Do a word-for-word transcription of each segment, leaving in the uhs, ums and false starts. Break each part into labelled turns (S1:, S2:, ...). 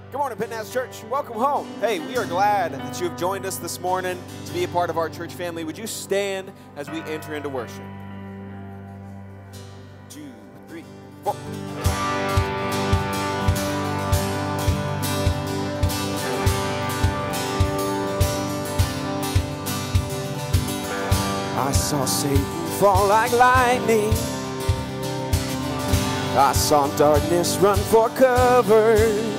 S1: Good morning, Pitnaz Church. Welcome home. Hey, we are glad that you have joined us this morning to be a part of our church family. Would you stand as we enter into worship? Two, three, four. I saw Satan fall like lightning. I saw darkness run for cover.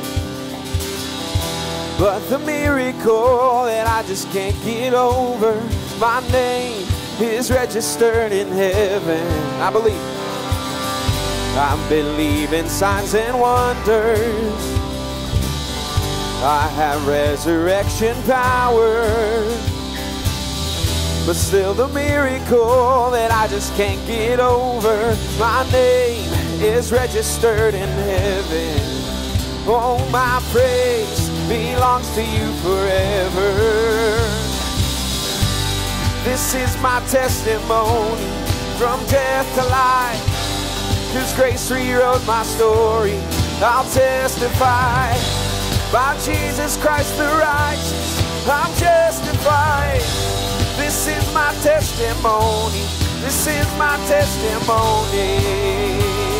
S1: But the miracle that I just can't get over, my name is registered in heaven. I believe. I believe in signs and wonders. I have resurrection power. But still the miracle that I just can't get over, my name is registered in heaven. Oh, my praise belongs to you forever. This is my testimony from death to life, 'cause grace rewrote my story. I'll testify by Jesus Christ the righteous, I'm justified. This is my testimony, this is my testimony.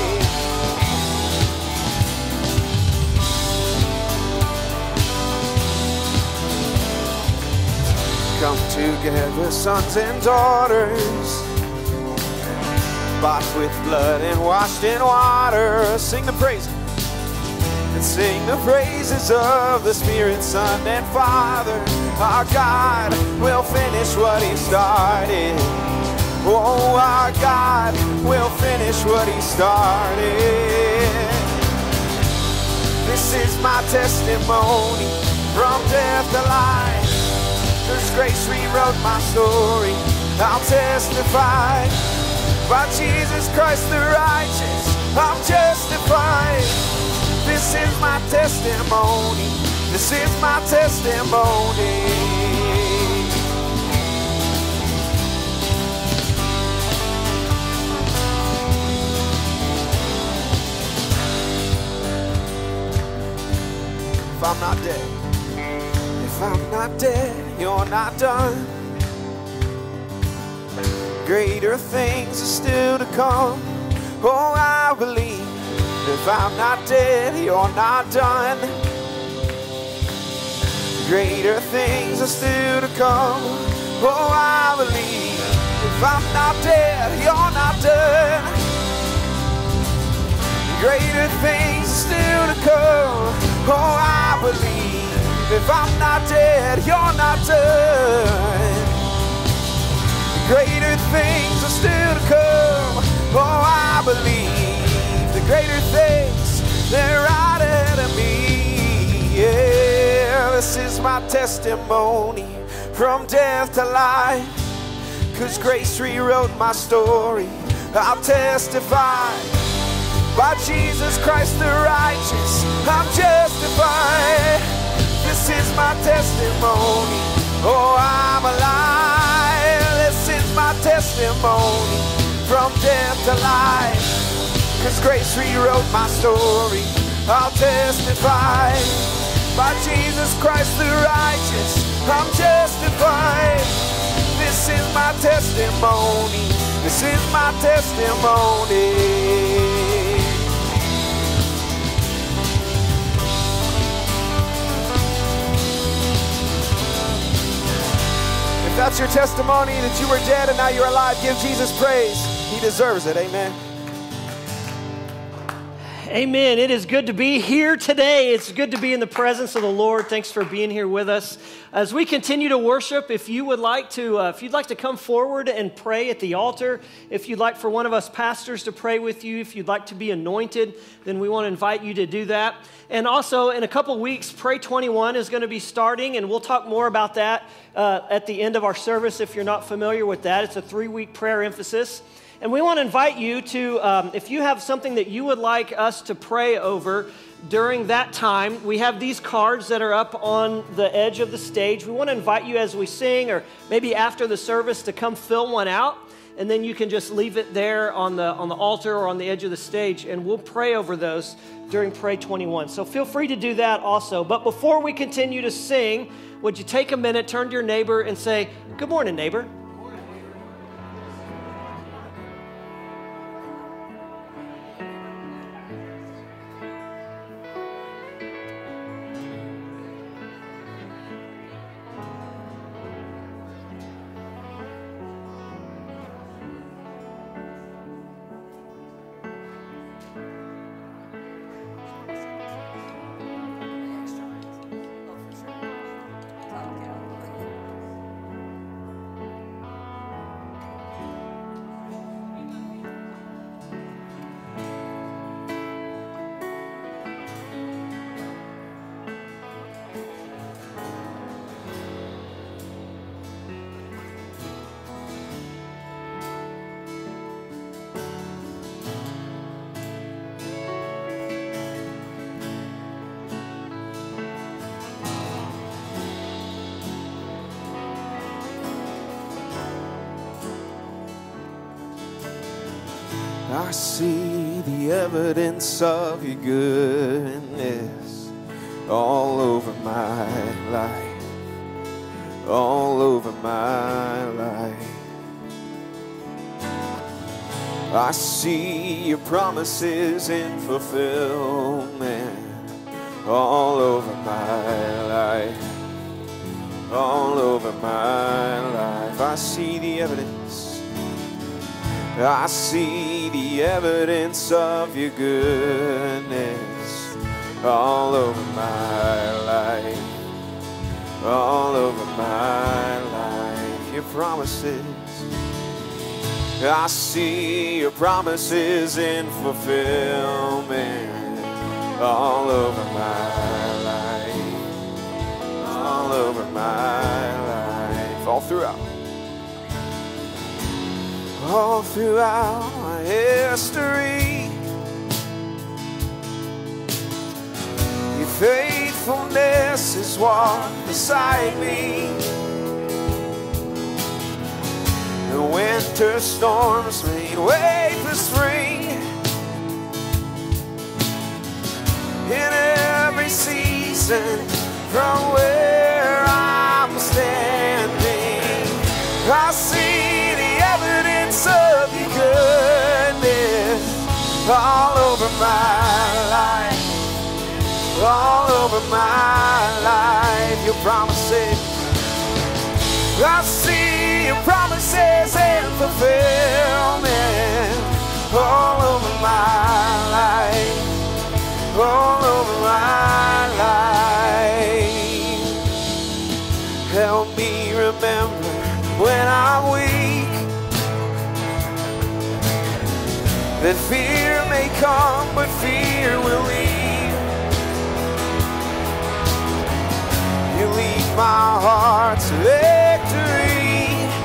S1: Come together, sons and daughters, bought with blood and washed in water. Sing the praises, and sing the praises of the Spirit, Son, and Father. Our God will finish what He started. Oh, our God will finish what He started. This is my testimony from death to life. There's grace rewrote my story. I'll testify by Jesus Christ the righteous, I'm justified. This is my testimony, this is my testimony. If I'm not dead, if I'm not dead, you're not done. Greater things are still to come. Oh, I believe if I'm not dead, you're not done. Greater things are still to come. Oh, I believe if I'm not dead, you're not done. Greater things are still to come. Oh, I believe if I'm not dead, you're not done. Greater things are still to come. Oh, I believe the greater things, they're right ahead of me. Yeah, this is my testimony from death to life, 'cause grace rewrote my story. I'll testify by Jesus Christ the righteous, I'm justified. This is my testimony, oh, I'm alive. This is my testimony from death to life, 'cause grace rewrote my story. I'll testify by Jesus Christ the righteous, I'm justified. This is my testimony, this is my testimony. If that's your testimony that you were dead and now you're alive, give Jesus praise. He deserves it. Amen.
S2: Amen. It is good to be here today. It's good to be in the presence of the Lord. Thanks for being here with us. As we continue to worship, if you would like to, uh, if you'd like to come forward and pray at the altar, if you'd like for one of us pastors to pray with you, if you'd like to be anointed, then we want to invite you to do that. And also, in a couple weeks, Pray twenty-one is going to be starting, and we'll talk more about that uh, at the end of our service if you're not familiar with that. It's a three-week prayer emphasis. And we want to invite you to, um, if you have something that you would like us to pray over during that time, we have these cards that are up on the edge of the stage. We want to invite you as we sing or maybe after the service to come fill one out. and then you can just leave it there on the, on the altar or on the edge of the stage, and we'll pray over those during Pray twenty-one. So feel free to do that also. But before we continue to sing, would you take a minute, turn to your neighbor, and say, "Good morning, neighbor."
S1: I see the evidence of your goodness all over my life, all over my life. I see your promises in fulfillment all over my life, all over my life. I see the evidence. I see the evidence of your goodness all over my life, all over my life. Your promises, I see your promises in fulfillment all over my life, all over my life, all throughout. All throughout my history, your faithfulness has walked beside me. The winter storms made way for spring. In every season, from where I'm standing, I see the evidence of your goodness all over my life, all over my life. Your promises, I see your promises in fulfillment all over my life, all over my life. Help me remember when I'm weak, that fear may come, but fear will leave. You lead my heart to victory.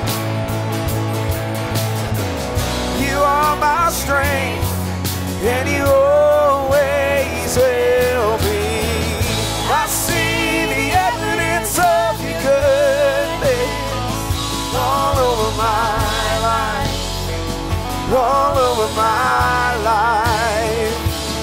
S1: You are my strength, and you always will be. I see the evidence of your goodness all over my life, all over my life.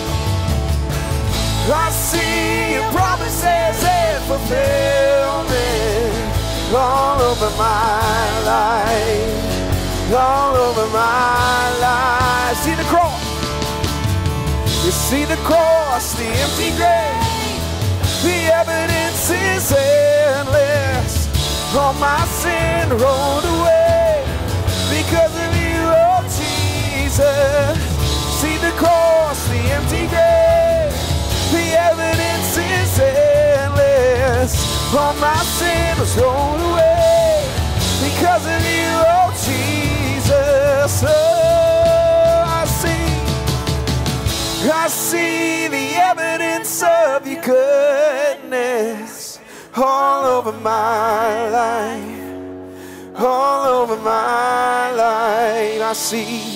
S1: I see your promises and fulfillment all over my life, all over my life. See the cross, you see the cross, the empty grave, the evidence is endless. All my sin rolled away because of you, oh Jesus. See the cross, the empty grave, the evidence is endless. All my sin was rolled away because of you, oh Jesus. Oh, I see, I see the evidence of your goodness all over my life, all over my life. I see,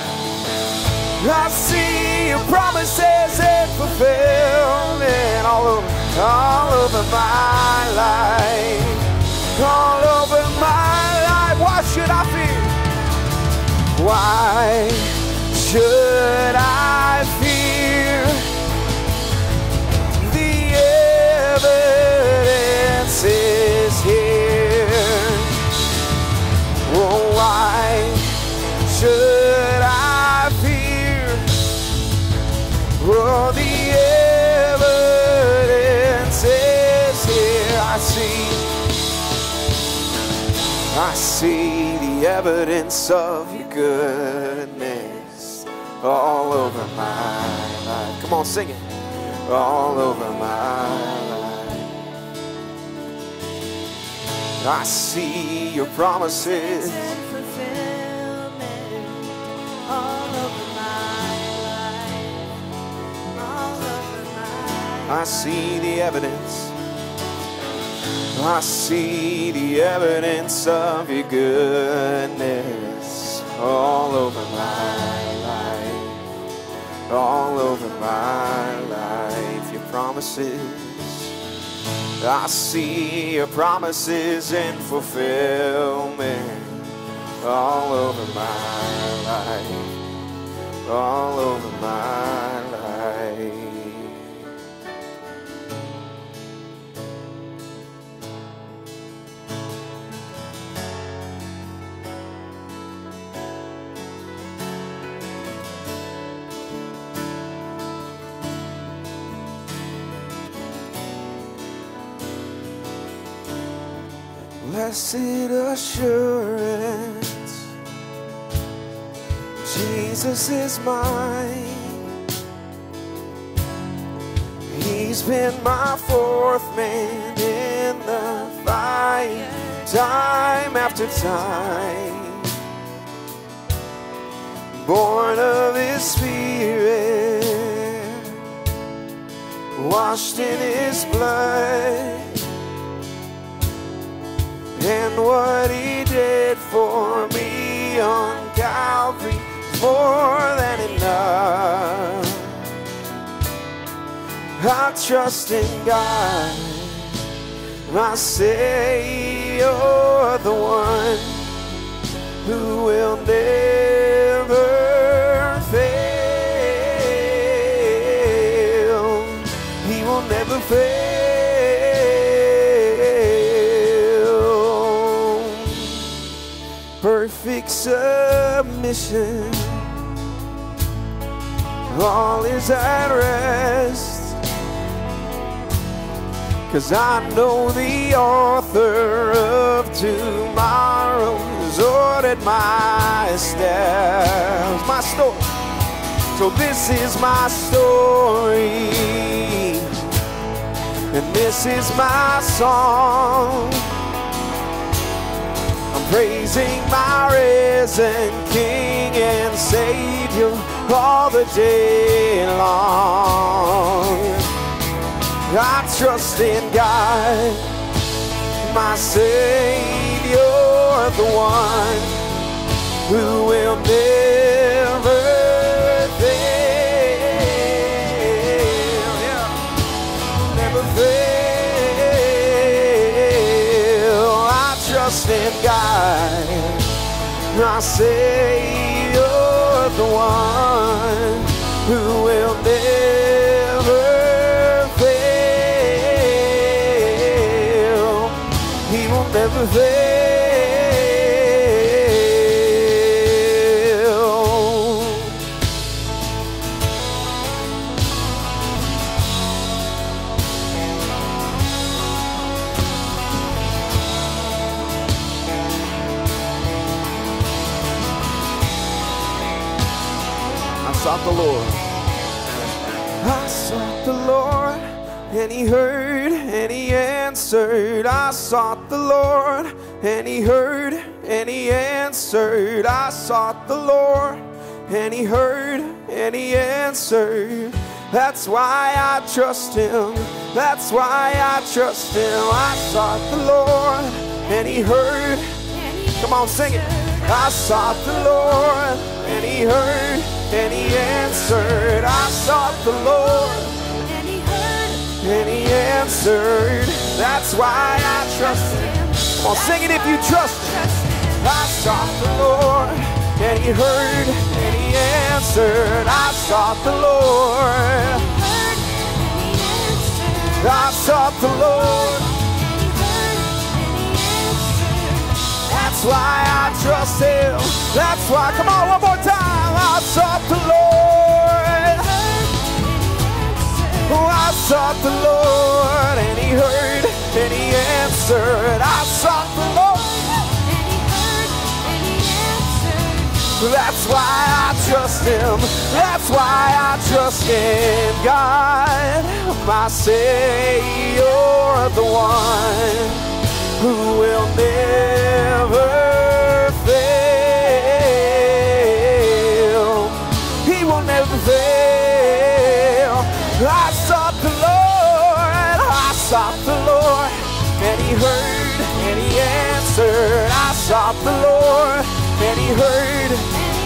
S1: I see your promises and fulfillment all over, all over my life, all over my life. Why should I fear? why should I fear? The evidence is here. Oh, why should I fear? Oh, the evidence is here. I see, I see the evidence of your goodness all over my life. Come on, sing it. All over my life. I see your promises
S3: all over my life. All over my life.
S1: I see the evidence. I see the evidence of your goodness all over my life, all over my life. Your promises, I see your promises in fulfillment all over my life, all over my life. Blessed assurance, Jesus is mine. He's been my fourth man in the fight, time after time. Born of His Spirit, washed in His blood. And what He did for me on Calvary is more than enough. I trust in God, my Savior, the one who will never fail. He will never fail. Perfect submission, all is at rest, 'cause I know the author of tomorrow has ordered my steps. My story, so this is my story, and this is my song. Praising my risen King and Savior all the day long. I trust in God, my Savior, the one who will never fail. Yeah. Never fail. I trust in God, my Savior, the one who will never fail. He will never fail. I sought the Lord. I sought the Lord, and He heard, and He answered. I sought the Lord, and He heard, and He answered. I sought the Lord, and He heard, and He answered. That's why I trust Him. That's why I trust Him. I sought the Lord, and He heard. Come on, sing it. I sought the Lord, and He heard, and He answered. I sought the Lord,
S3: And He heard,
S1: and He answered. That's why I trust Him. Come on, sing it if you trust Him. I sought the Lord, and he heard, and he answered. I sought the Lord. I sought the Lord. That's why I trust him. That's why, come on, one more time. I sought the Lord. Oh, I sought the Lord, and he heard, and he answered. I sought the Lord. That's why I trust him. That's why I trust in God, my Savior, the one who will never fail. He will never fail. I sought the Lord. I sought the Lord, and he heard, and he answered. I sought the Lord, and he heard.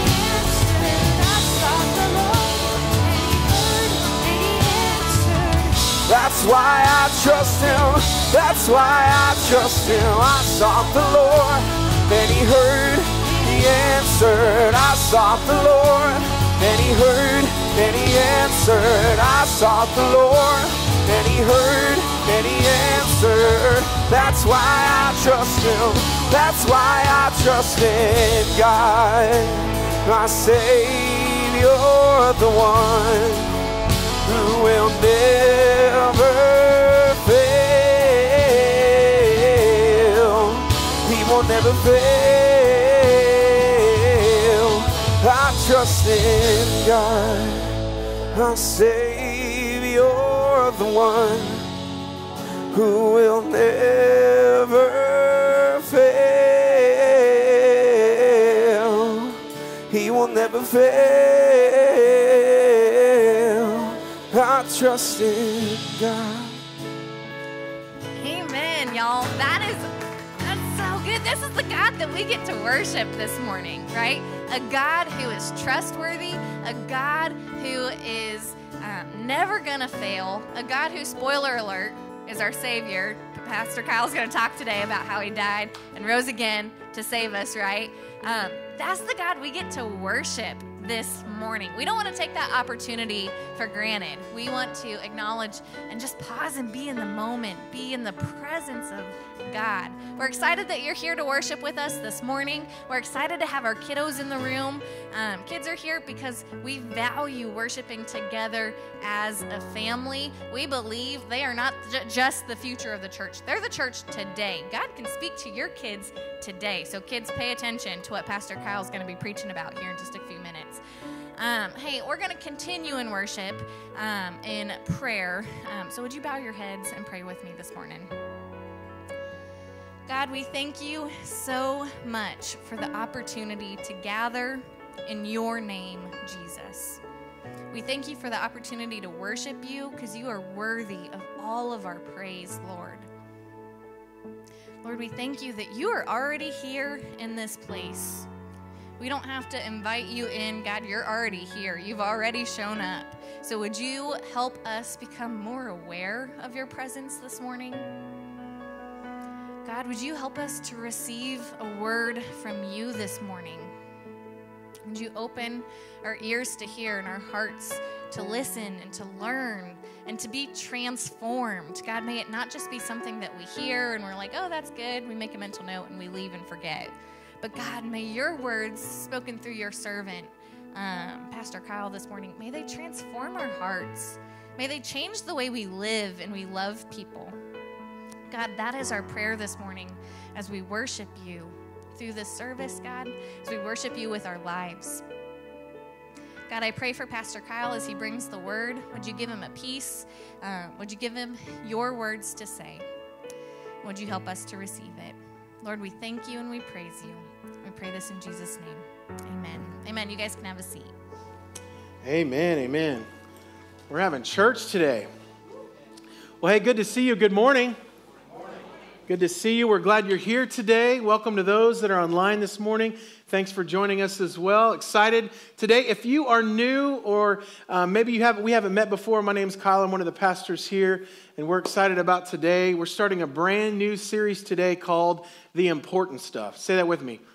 S1: That's why I trust him. That's why I trust him. I sought the Lord, and he heard, he answered. I sought the Lord, and he heard, and he answered. I sought the Lord, and he heard, and he answered. That's why I trust him. That's why I trust in God, my Savior, the one who will never fail. He will never fail. I trust in God, my Savior, the one who will never fail. He will never fail. I trust in God.
S4: Amen, y'all. That is, that's so good. This is the God that we get to worship this morning, right? A God who is trustworthy, a God who is um, never gonna fail, a God who, spoiler alert, is our Savior. Pastor Kyle's gonna talk today about how he died and rose again to save us, right? Um, that's the God we get to worship this morning. We don't want to take that opportunity for granted. We want to acknowledge and just pause and be in the moment, be in the presence of God. We're excited that you're here to worship with us this morning. We're excited to have our kiddos in the room. Um, kids are here because we value worshiping together as a family. We believe they are not j- just the future of the church. They're the church today. God can speak to your kids today. So kids, pay attention to what Pastor Kyle's going to be preaching about here in just a few minutes. Um, hey, we're going to continue in worship, um, in prayer. Um, so would you bow your heads and pray with me this morning? God, we thank you so much for the opportunity to gather in your name, Jesus. We thank you for the opportunity to worship you because you are worthy of all of our praise, Lord. Lord, we thank you that you are already here in this place. We don't have to invite you in. God, you're already here. You've already shown up. So would you help us become more aware of your presence this morning? God, would you help us to receive a word from you this morning? Would you open our ears to hear and our hearts to listen and to learn and to be transformed? God, may it not just be something that we hear and we're like, oh, that's good. We make a mental note and we leave and forget. But God, may your words spoken through your servant, um, Pastor Kyle, this morning, may they transform our hearts. May they change the way we live and we love people. God, that is our prayer this morning as we worship you through this service, God, as we worship you with our lives. God, I pray for Pastor Kyle as he brings the word. Would you give him a peace? Uh, would you give him your words to say? Would you help us to receive it? Lord, we thank you and we praise you. We pray this in Jesus' name. Amen. Amen. You guys can have a seat.
S5: Amen. Amen. We're having church today. Well, hey, good to see you. Good morning. Good to see you. We're glad you're here today. Welcome to those that are online this morning. Thanks for joining us as well. Excited today. If you are new or uh, maybe you haven't, we haven't met before, my name's Kyle. I'm one of the pastors here, and we're excited about today. We're starting a brand new series today called The Important Stuff. Say that with me.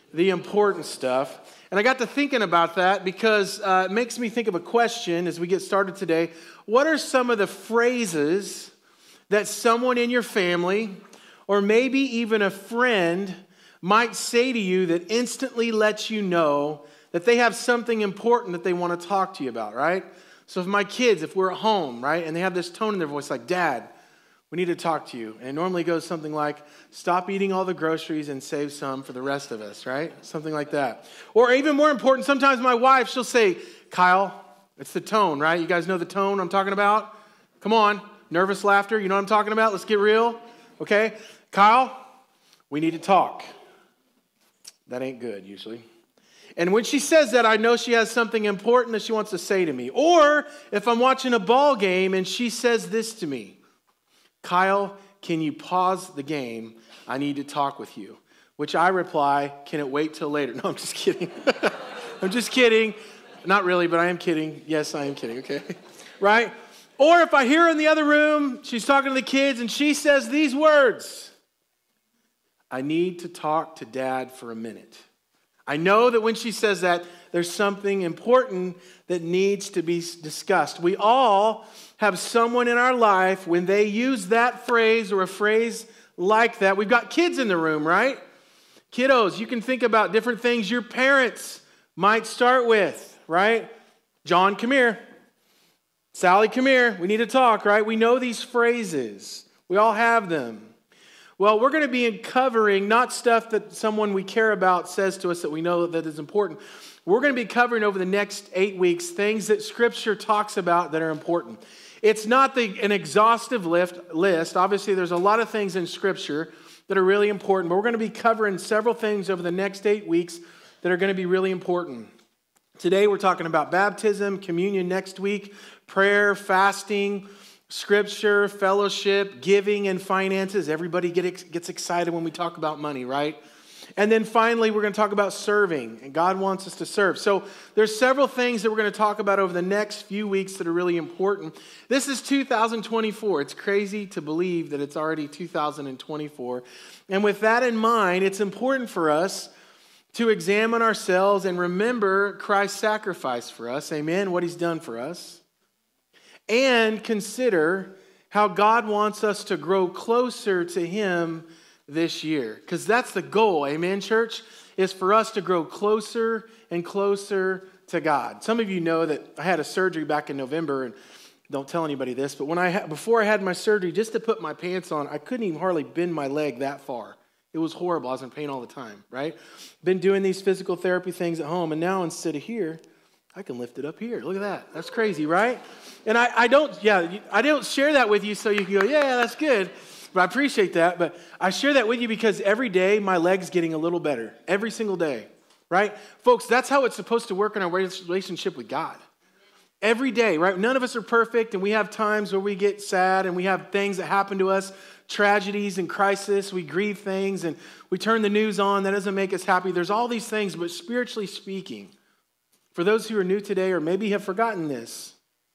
S5: the important stuff. And I got to thinking about that because uh, it makes me think of a question as we get started today. What are some of the phrases that someone in your family or maybe even a friend might say to you that instantly lets you know that they have something important that they want to talk to you about, right? So if my kids, if we're at home, right, and they have this tone in their voice like, Dad, we need to talk to you. And it normally goes something like, stop eating all the groceries and save some for the rest of us, right? Something like that. Or even more important, sometimes my wife, she'll say, Kyle, it's the tone, right? You guys know the tone I'm talking about? Come on, nervous laughter, you know what I'm talking about? Let's get real, okay? Kyle, we need to talk. That ain't good usually. And when she says that, I know she has something important that she wants to say to me. Or if I'm watching a ball game and she says this to me, Kyle, can you pause the game? I need to talk with you. Which I reply, can it wait till later? No, I'm just kidding. I'm just kidding. Not really, but I am kidding. Yes, I am kidding, okay? Right? Or if I hear her in the other room, she's talking to the kids, and she says these words, I need to talk to Dad for a minute. I know that when she says that, there's something important that needs to be discussed. We all have someone in our life, when they use that phrase or a phrase like that, we've got kids in the room, right? Kiddos, you can think about different things your parents might start with, right? John, come here. Sally, come here. We need to talk, right? We know these phrases. We all have them. Well, we're going to be covering not stuff that someone we care about says to us that we know that is important. We're going to be covering over the next eight weeks things that Scripture talks about that are important. It's not the, an exhaustive lift, list. Obviously, there's a lot of things in Scripture that are really important, but we're going to be covering several things over the next eight weeks that are going to be really important. Today, we're talking about baptism, communion next week, prayer, fasting, Scripture, fellowship, giving, and finances. Everybody get, gets excited when we talk about money, right? And then finally, we're going to talk about serving, and God wants us to serve. So there's several things that we're going to talk about over the next few weeks that are really important. This is two thousand twenty-four. It's crazy to believe that it's already two thousand twenty-four. And with that in mind, it's important for us to examine ourselves and remember Christ's sacrifice for us, amen, what he's done for us, and consider how God wants us to grow closer to him this year. Because that's the goal, amen, church, is for us to grow closer and closer to God. Some of you know that I had a surgery back in November, and don't tell anybody this, but when I ha- before I had my surgery, just to put my pants on, I couldn't even hardly bend my leg that far. It was horrible. I was in pain all the time, right? Been doing these physical therapy things at home, and now instead of here, I can lift it up here. Look at that. That's crazy, right? And I, I don't, yeah, I don't share that with you so you can go, yeah, that's good. But I appreciate that. But I share that with you because every day my leg's getting a little better. Every single day, right? Folks, that's how it's supposed to work in our relationship with God. Every day, right? None of us are perfect, and we have times where we get sad, and we have things that happen to us, tragedies and crisis. We grieve things, and we turn the news on. That doesn't make us happy. There's all these things, but spiritually speaking, for those who are new today or maybe have forgotten this,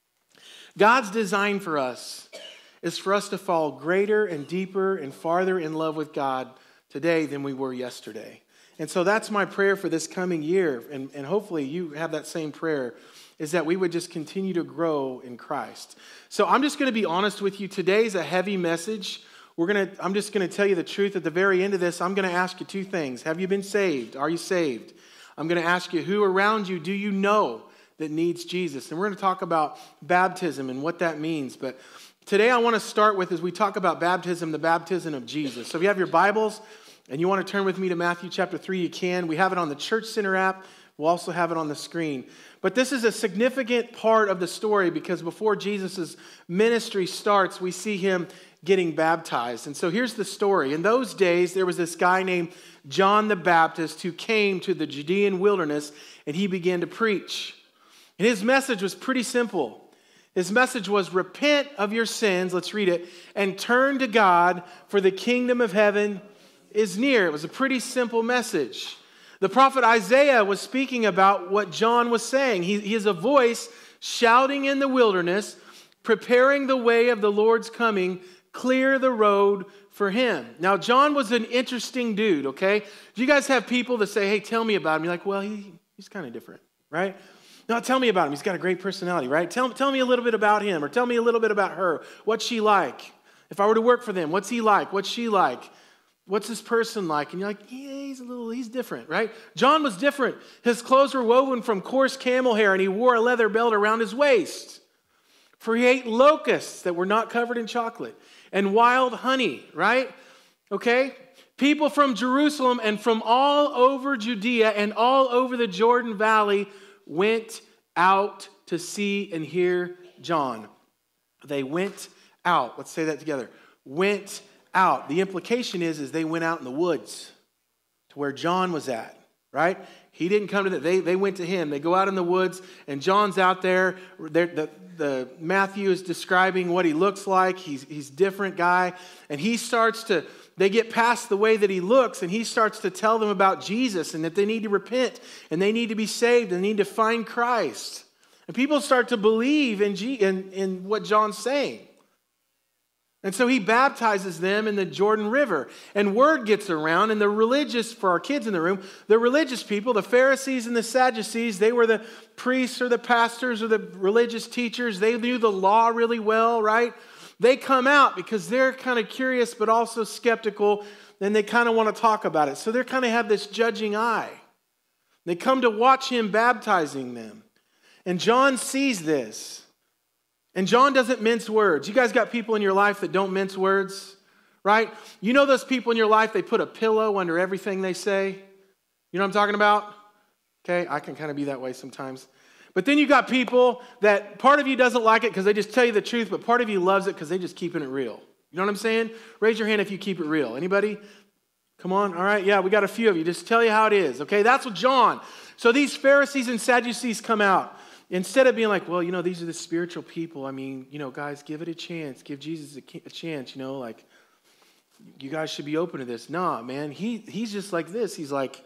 S5: God's design for us is for us to fall greater and deeper and farther in love with God today than we were yesterday. And so that's my prayer for this coming year, and, and hopefully you have that same prayer, is that we would just continue to grow in Christ. So I'm just going to be honest with you. Today's a heavy message. We're going to, I'm just going to tell you the truth. At the very end of this, I'm going to ask you two things. Have you been saved? Are you saved? I'm going to ask you, who around you do you know that needs Jesus? And we're going to talk about baptism and what that means. But today I want to start with, as we talk about baptism, the baptism of Jesus. So if you have your Bibles and you want to turn with me to Matthew chapter three, you can. We have it on the Church Center app. We'll also have it on the screen. But this is a significant part of the story because before Jesus' ministry starts, we see him getting baptized. And so here's the story. In those days, there was this guy named John the Baptist who came to the Judean wilderness, and he began to preach. And his message was pretty simple. His message was, repent of your sins, let's read it, and turn to God, for the kingdom of heaven is near. It was a pretty simple message. The prophet Isaiah was speaking about what John was saying. He, he is a voice shouting in the wilderness, preparing the way of the Lord's coming, clear the road for him. Now, John was an interesting dude, okay? Do you guys have people that say, hey, tell me about him? You're like, well, he, he's kind of different, right? No, tell me about him. He's got a great personality, right? Tell, tell me a little bit about him, or tell me a little bit about her. What's she like? If I were to work for them, what's he like? What's she like? What's this person like? And you're like, yeah, he's a little, he's different, right? John was different. His clothes were woven from coarse camel hair, and he wore a leather belt around his waist. For he ate locusts that were not covered in chocolate, and wild honey, right? Okay? People from Jerusalem and from all over Judea and all over the Jordan Valley went out to see and hear John. They went out. Let's say that together. Went out. The implication is, is they went out in the woods to where John was at, right? He didn't come to them. They, they went to him. They go out in the woods, and John's out there. The, the Matthew is describing what he looks like. He's he's a different guy. And he starts to, they get past the way that he looks, and he starts to tell them about Jesus and that they need to repent, and they need to be saved, and they need to find Christ. And people start to believe in, G, in, in what John's saying. And so he baptizes them in the Jordan River. And word gets around, and the religious, for our kids in the room, the religious people, the Pharisees and the Sadducees, they were the priests or the pastors or the religious teachers. They knew the law really well, right? They come out because they're kind of curious but also skeptical, and they kind of want to talk about it. So they kind of have this judging eye. They come to watch him baptizing them. And John sees this. And John doesn't mince words. You guys got people in your life that don't mince words, right? You know those people in your life, they put a pillow under everything they say? You know what I'm talking about? Okay, I can kind of be that way sometimes. But then you got people that part of you doesn't like it because they just tell you the truth, but part of you loves it because they just keeping it real. You know what I'm saying? Raise your hand if you keep it real. Anybody? Come on. All right. Yeah, we got a few of you. Just tell you how it is. Okay, that's what John. So these Pharisees and Sadducees come out. Instead of being like, well, you know, these are the spiritual people. I mean, you know, guys, give it a chance. Give Jesus a, a chance, you know, like, you guys should be open to this. Nah, man, he he's just like this. He's like,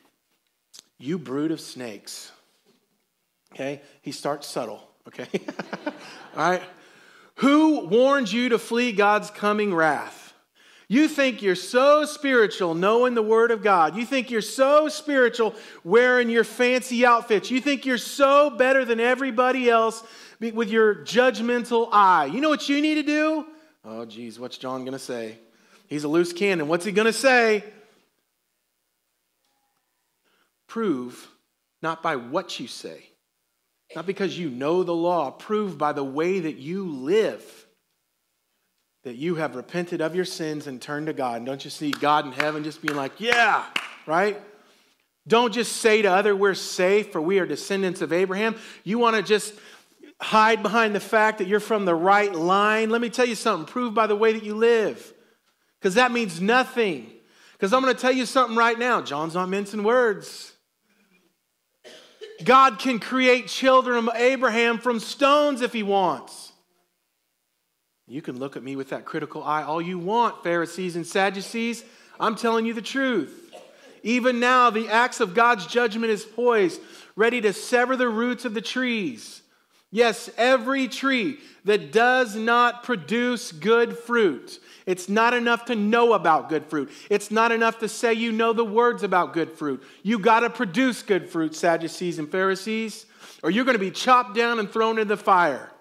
S5: you brood of snakes. Okay? He starts subtle, okay? All right? Who warned you to flee God's coming wrath? You think you're so spiritual knowing the Word of God. You think you're so spiritual wearing your fancy outfits. You think you're so better than everybody else with your judgmental eye. You know what you need to do? Oh, geez, what's John going to say? He's a loose cannon. What's he going to say? Prove, not by what you say, not because you know the law. Prove by the way that you live that you have repented of your sins and turned to God. And don't you see God in heaven just being like, yeah, right? Don't just say to others, we're safe, for we are descendants of Abraham. You want to just hide behind the fact that you're from the right line. Let me tell you something. Prove by the way that you live. Because that means nothing. Because I'm going to tell you something right now. John's not mincing words. God can create children of Abraham from stones if he wants. You can look at me with that critical eye all you want, Pharisees and Sadducees. I'm telling you the truth. Even now, the axe of God's judgment is poised, ready to sever the roots of the trees. Yes, every tree that does not produce good fruit. It's not enough to know about good fruit. It's not enough to say you know the words about good fruit. You got to produce good fruit, Sadducees and Pharisees, or you're going to be chopped down and thrown into the fire.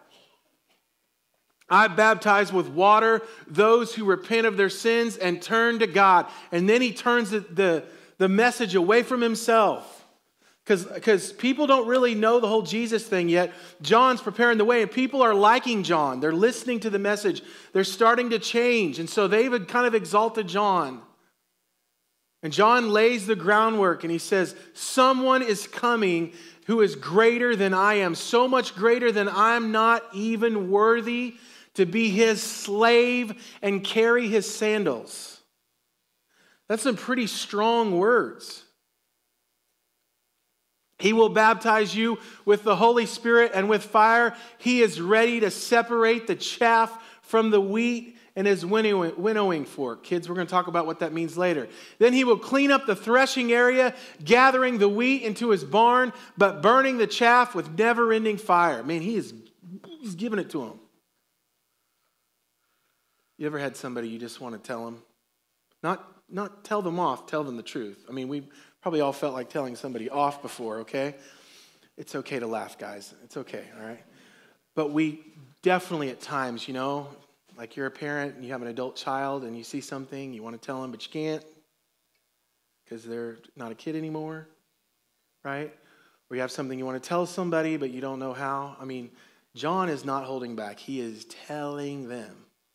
S5: I baptize with water those who repent of their sins and turn to God. And then he turns the, the, the message away from himself. Because people don't really know the whole Jesus thing yet. John's preparing the way, and people are liking John. They're listening to the message. They're starting to change. And so they've kind of exalted John. And John lays the groundwork, and he says, someone is coming who is greater than I am. So much greater than I'm not even worthy to be his slave and carry his sandals. That's some pretty strong words. He will baptize you with the Holy Spirit and with fire. He is ready to separate the chaff from the wheat and his winnowing fork. Kids, we're going to talk about what that means later. Then he will clean up the threshing area, gathering the wheat into his barn, but burning the chaff with never-ending fire. Man, he is he's giving it to him. You ever had somebody you just want to tell them? Not, not tell them off, tell them the truth. I mean, we probably all felt like telling somebody off before, okay? It's okay to laugh, guys. It's okay, all right? But we definitely at times, you know, like you're a parent and you have an adult child and you see something, you want to tell them, but you can't because they're not a kid anymore, right? Or you have something you want to tell somebody, but you don't know how. I mean, John is not holding back. He is telling them.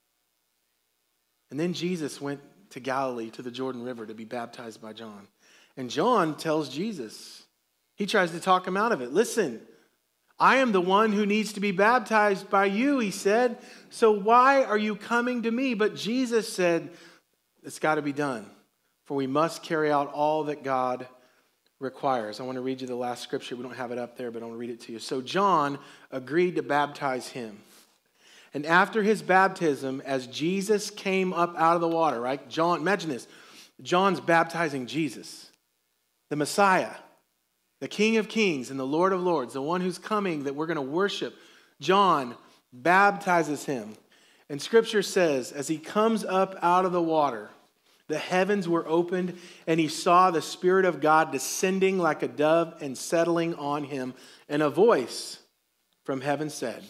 S5: And then Jesus went to Galilee, to the Jordan River, to be baptized by John. And John tells Jesus, he tries to talk him out of it. Listen, I am the one who needs to be baptized by you, he said. So why are you coming to me? But Jesus said, it's got to be done, for we must carry out all that God requires. I want to read you the last scripture. We don't have it up there, but I want to read it to you. So John agreed to baptize him. And after his baptism, as Jesus came up out of the water, right? John, imagine this. John's baptizing Jesus, the Messiah, the King of Kings and the Lord of Lords, the one who's coming that we're going to worship. John baptizes him. And Scripture says, as he comes up out of the water, the heavens were opened, and he saw the Spirit of God descending like a dove and settling on him. And a voice from heaven said,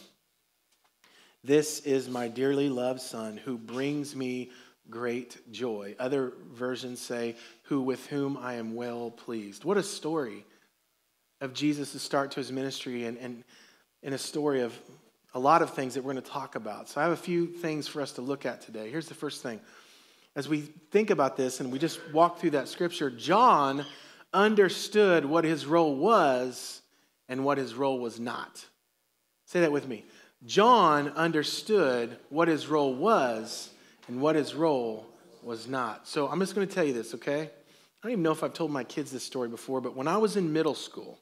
S5: this is my dearly loved Son, who brings me great joy. Other versions say, who with whom I am well pleased. What a story of Jesus' start to his ministry, and, and, and a story of a lot of things that we're going to talk about. So I have a few things for us to look at today. Here's the first thing. As we think about this and we just walk through that scripture, John understood what his role was and what his role was not. Say that with me. John understood what his role was and what his role was not. So I'm just going to tell you this, okay? I don't even know if I've told my kids this story before, but when I was in middle school,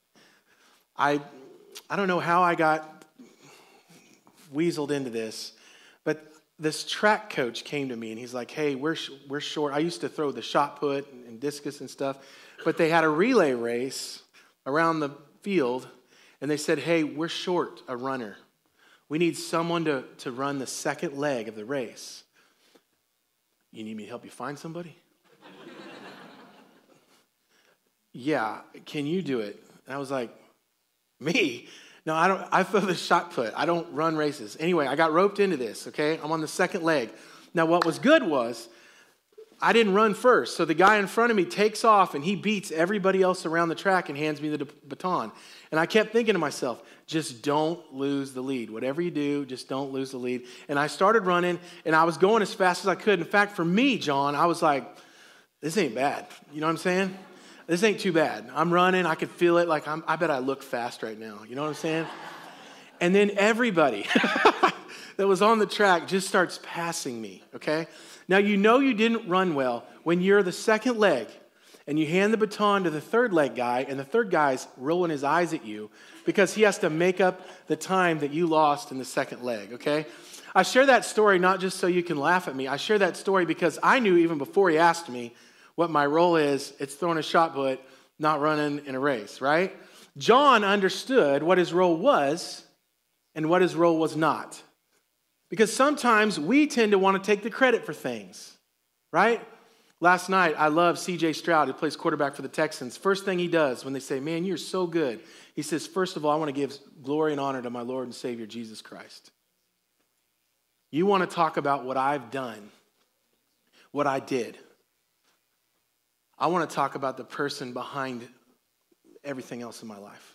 S5: I I don't know how I got weaseled into this, but this track coach came to me and he's like, hey, we're, sh- we're short. I used to throw the shot put and discus and stuff, but they had a relay race around the field, and they said, hey, we're short a runner. We need someone to, to run the second leg of the race. You need me to help you find somebody? Yeah, can you do it? And I was like, me? No, I don't. I throw the shot put. I don't run races. Anyway, I got roped into this, okay? I'm on the second leg. Now, what was good was I didn't run first. So the guy in front of me takes off, and he beats everybody else around the track and hands me the baton. And I kept thinking to myself, just don't lose the lead. Whatever you do, just don't lose the lead. And I started running, and I was going as fast as I could. In fact, for me, John, I was like, this ain't bad. You know what I'm saying? This ain't too bad. I'm running. I could feel it. Like, I'm, I bet I look fast right now. You know what I'm saying? And then everybody that was on the track just starts passing me, okay? Now, you know you didn't run well when you're the second leg and you hand the baton to the third leg guy, and the third guy's rolling his eyes at you because he has to make up the time that you lost in the second leg, okay? I share that story not just so you can laugh at me. I share that story because I knew even before he asked me what my role is. It's throwing a shot put, not running in a race, right? John understood what his role was and what his role was not. Because sometimes we tend to want to take the credit for things, right? Last night, I love C J Stroud, who plays quarterback for the Texans. First thing he does when they say, man, you're so good, he says, first of all, I want to give glory and honor to my Lord and Savior, Jesus Christ. You want to talk about what I've done, what I did. I want to talk about the person behind everything else in my life.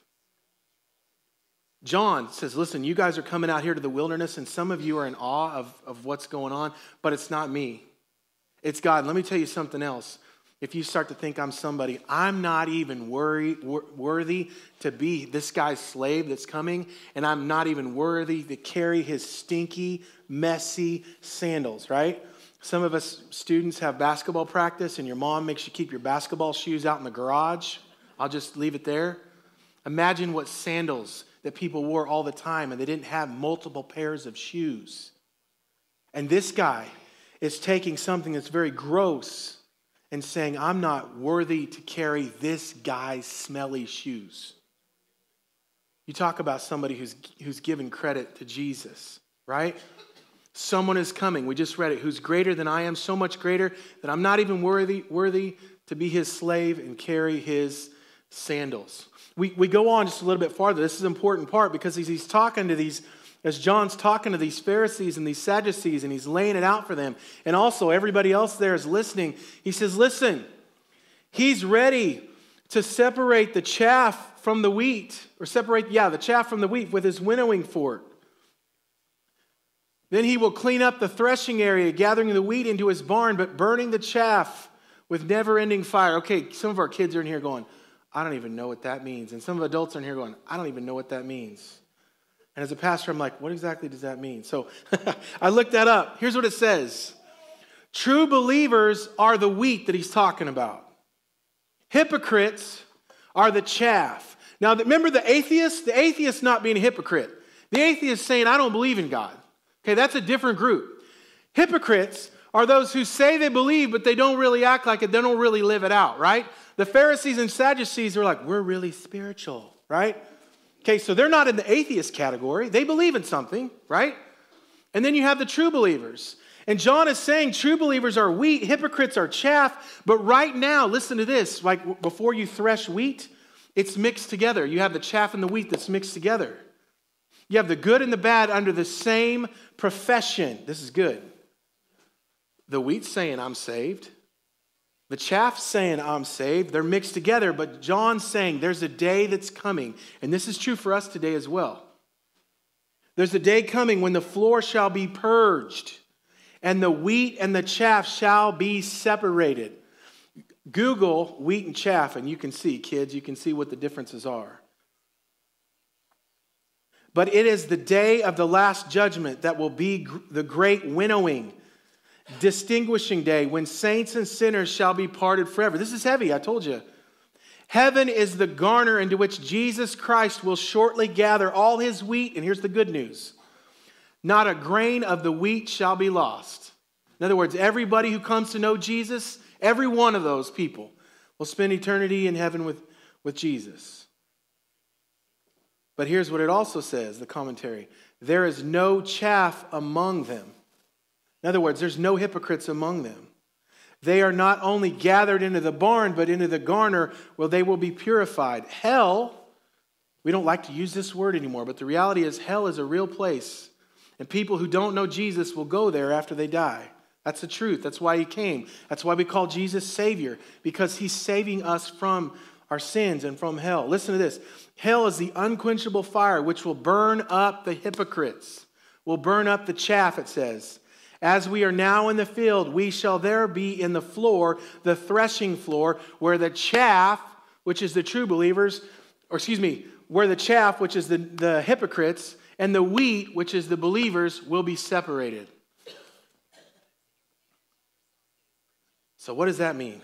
S5: John says, listen, you guys are coming out here to the wilderness, and some of you are in awe of, of what's going on, but it's not me. It's God. Let me tell you something else. If you start to think I'm somebody, I'm not even worry, wor- worthy to be this guy's slave that's coming, and I'm not even worthy to carry his stinky, messy sandals, right? Some of us students have basketball practice, and your mom makes you keep your basketball shoes out in the garage. I'll just leave it there. Imagine what sandals that people wore all the time, and they didn't have multiple pairs of shoes. And this guy is taking something that's very gross and saying, I'm not worthy to carry this guy's smelly shoes. You talk about somebody who's, who's given credit to Jesus, right? Someone is coming. We just read it. Who's greater than I am, so much greater that I'm not even worthy, worthy to be his slave and carry his sandals. We, we go on just a little bit farther. This is an important part because he's, he's talking to these, as John's talking to these Pharisees and these Sadducees, and he's laying it out for them. And also everybody else there is listening. He says, listen, he's ready to separate the chaff from the wheat, or separate, yeah, the chaff from the wheat with his winnowing fork. Then he will clean up the threshing area, gathering the wheat into his barn, but burning the chaff with never-ending fire. Okay, some of our kids are in here going, I don't even know what that means. And some of adults are in here going, I don't even know what that means. And as a pastor, I'm like, what exactly does that mean? So I looked that up. Here's what it says. True believers are the wheat that he's talking about. Hypocrites are the chaff. Now, remember the atheist? The atheist not being a hypocrite. The atheist saying, I don't believe in God. Okay, that's a different group. Hypocrites are those who say they believe, but they don't really act like it. They don't really live it out, right? The Pharisees and Sadducees are like, we're really spiritual, right? Okay, so they're not in the atheist category. They believe in something, right? And then you have the true believers. And John is saying true believers are wheat, hypocrites are chaff. But right now, listen to this. Like before you thresh wheat, it's mixed together. You have the chaff and the wheat that's mixed together. You have the good and the bad under the same profession. This is good. The wheat's saying, I'm saved. The chaff's saying, I'm saved. They're mixed together, but John's saying there's a day that's coming. And this is true for us today as well. There's a day coming when the floor shall be purged, and the wheat and the chaff shall be separated. Google wheat and chaff, and you can see, kids, you can see what the differences are. But it is the day of the last judgment that will be the great winnowing, distinguishing day when saints and sinners shall be parted forever. This is heavy, I told you. Heaven is the garner into which Jesus Christ will shortly gather all his wheat. And here's the good news. Not a grain of the wheat shall be lost. In other words, everybody who comes to know Jesus, every one of those people will spend eternity in heaven with, with Jesus. But here's what it also says, the commentary. There is no chaff among them. In other words, there's no hypocrites among them. They are not only gathered into the barn, but into the garner where they will be purified. Hell, we don't like to use this word anymore, but the reality is hell is a real place. And people who don't know Jesus will go there after they die. That's the truth. That's why he came. That's why we call Jesus Savior, because he's saving us from our sins and from hell. Listen to this. Hell is the unquenchable fire which will burn up the hypocrites, will burn up the chaff, it says. As we are now in the field, we shall there be in the floor, the threshing floor, where the chaff, which is the true believers, or excuse me, where the chaff, which is the, the hypocrites, and the wheat, which is the believers, will be separated. So what does that mean?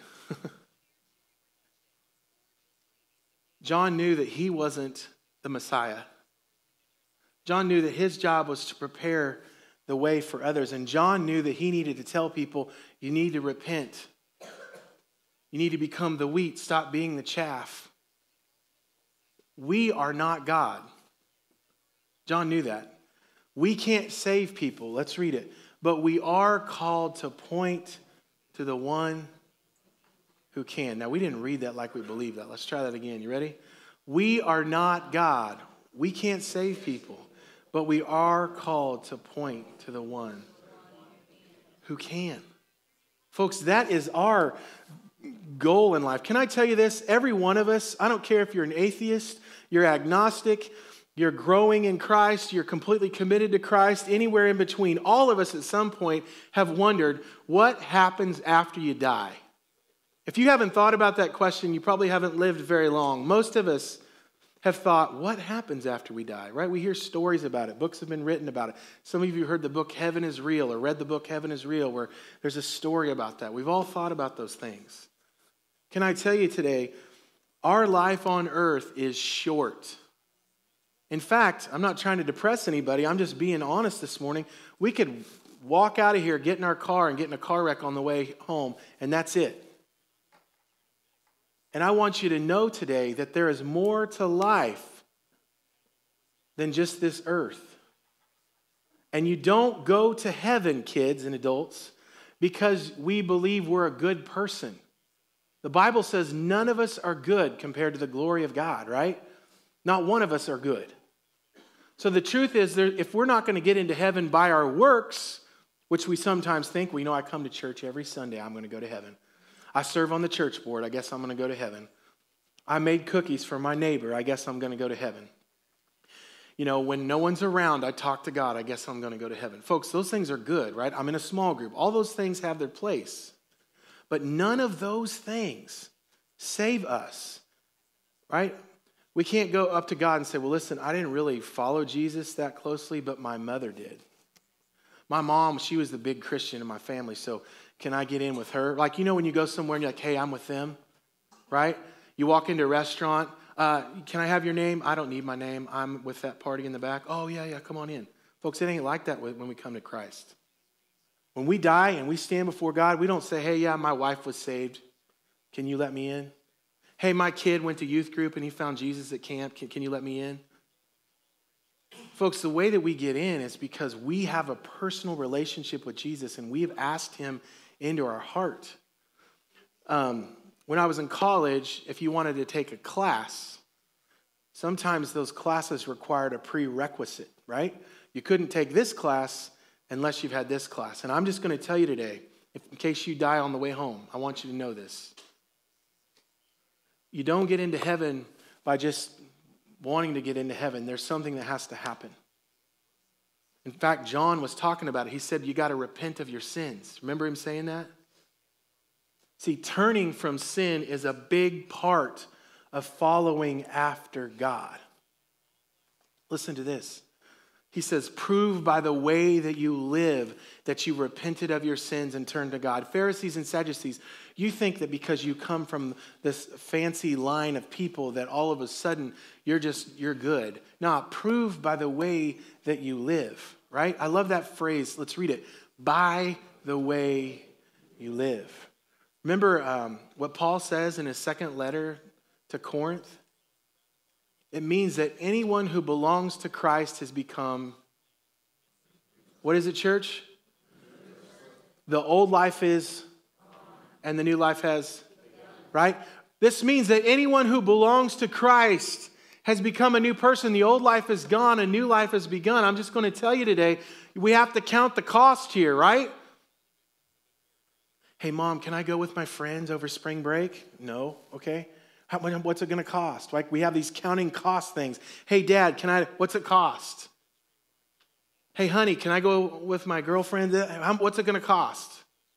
S5: John knew that he wasn't the Messiah. John knew that his job was to prepare the way for others. And John knew that he needed to tell people, you need to repent. You need to become the wheat, stop being the chaff. We are not God. John knew that. We can't save people. Let's read it. But we are called to point to the one who can. Now, we didn't read that like we believe that. Let's try that again. You ready? We are not God. We can't save people. But we are called to point to the one who can. Folks, that is our goal in life. Can I tell you this? Every one of us, I don't care if you're an atheist, you're agnostic, you're growing in Christ, you're completely committed to Christ, anywhere in between, all of us at some point have wondered, what happens after you die? If you haven't thought about that question, you probably haven't lived very long. Most of us have thought, what happens after we die, right? We hear stories about it. Books have been written about it. Some of you heard the book Heaven is Real or read the book Heaven is Real where there's a story about that. We've all thought about those things. Can I tell you today, our life on earth is short. In fact, I'm not trying to depress anybody. I'm just being honest this morning. We could walk out of here, get in our car, and get in a car wreck on the way home, and that's it. And I want you to know today that there is more to life than just this earth. And you don't go to heaven, kids and adults, because we believe we're a good person. The Bible says none of us are good compared to the glory of God, right? Not one of us are good. So the truth is, there, if we're not going to get into heaven by our works, which we sometimes think, we know I come to church every Sunday, I'm going to go to heaven. I serve on the church board, I guess I'm going to go to heaven. I made cookies for my neighbor, I guess I'm going to go to heaven. You know, when no one's around, I talk to God, I guess I'm going to go to heaven. Folks, those things are good, right? I'm in a small group. All those things have their place. But none of those things save us, right? We can't go up to God and say, well, listen, I didn't really follow Jesus that closely, but my mother did. My mom, she was the big Christian in my family, so can I get in with her? Like, you know when you go somewhere and you're like, hey, I'm with them, right? You walk into a restaurant, uh, can I have your name? I don't need my name. I'm with that party in the back. Oh, yeah, yeah, come on in. Folks, it ain't like that when we come to Christ. When we die and we stand before God, we don't say, hey, yeah, my wife was saved. Can you let me in? Hey, my kid went to youth group and he found Jesus at camp. Can, can you let me in? Folks, the way that we get in is because we have a personal relationship with Jesus and we have asked him into our heart. Um, when I was in college, if you wanted to take a class, sometimes those classes required a prerequisite, right? You couldn't take this class unless you've had this class. And I'm just going to tell you today, if, in case you die on the way home, I want you to know this. You don't get into heaven by just wanting to get into heaven. There's something that has to happen. In fact, John was talking about it. He said, you got to repent of your sins. Remember him saying that? See, turning from sin is a big part of following after God. Listen to this. He says, prove by the way that you live that you repented of your sins and turned to God. Pharisees and Sadducees, you think that because you come from this fancy line of people that all of a sudden you're just, you're good. No, prove by the way that you live, right? I love that phrase. Let's read it. By the way you live. Remember um, what Paul says in his second letter to Corinth? It means that anyone who belongs to Christ has become, what is it, church? The old life is, and the new life has, right? This means that anyone who belongs to Christ has become a new person. The old life is gone, a new life has begun. I'm just going to tell you today, we have to count the cost here, right? Hey, Mom, can I go with my friends over spring break? No, okay. How, what's it going to cost? Like we have these counting cost things. Hey, Dad, can I? What's it cost? Hey, honey, can I go with my girlfriend? What's it going to cost?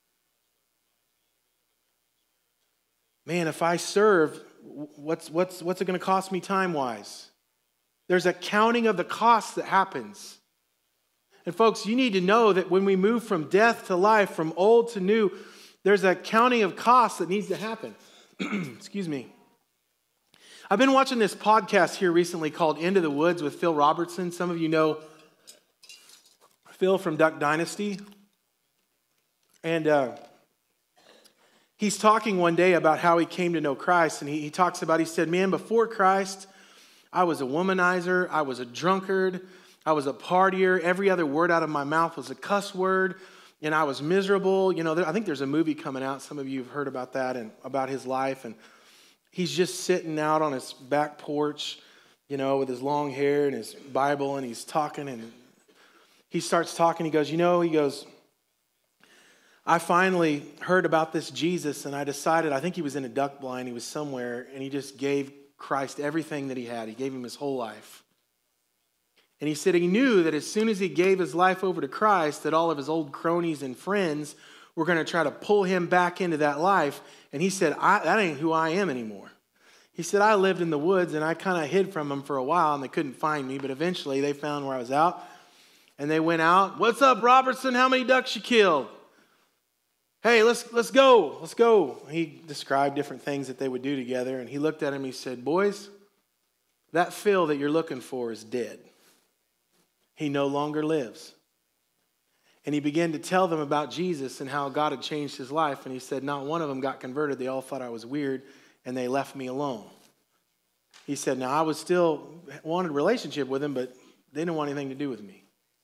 S5: Man, if I serve, what's what's what's it going to cost me time-wise? There's a counting of the cost that happens. And folks, you need to know that when we move from death to life, from old to new, there's a counting of costs that needs to happen. Excuse me. I've been watching this podcast here recently called Into the Woods with Phil Robertson. Some of you know Phil from Duck Dynasty. And uh, he's talking one day about how he came to know Christ. And he, he talks about, he said, man, before Christ, I was a womanizer. I was a drunkard. I was a partier. Every other word out of my mouth was a cuss word. And I was miserable. You know, there, I think there's a movie coming out. Some of you have heard about that and about his life. And he's just sitting out on his back porch, you know, with his long hair and his Bible, and he's talking, and he starts talking. He goes, you know, he goes, I finally heard about this Jesus, and I decided, I think he was in a duck blind, he was somewhere, and he just gave Christ everything that he had. He gave him his whole life. And he said he knew that as soon as he gave his life over to Christ, that all of his old cronies and friends were going to try to pull him back into that life. And he said, I, that ain't who I am anymore. He said, I lived in the woods and I kind of hid from them for a while and they couldn't find me. But eventually they found where I was out and they went out. What's up, Robertson? How many ducks you killed? Hey, let's let's go. Let's go. He described different things that they would do together. And he looked at him. He said, boys, that Phil that you're looking for is dead. He no longer lives. And he began to tell them about Jesus and how God had changed his life. And he said, not one of them got converted. They all thought I was weird, and they left me alone. He said, now I was still wanted a relationship with him, but they didn't want anything to do with me.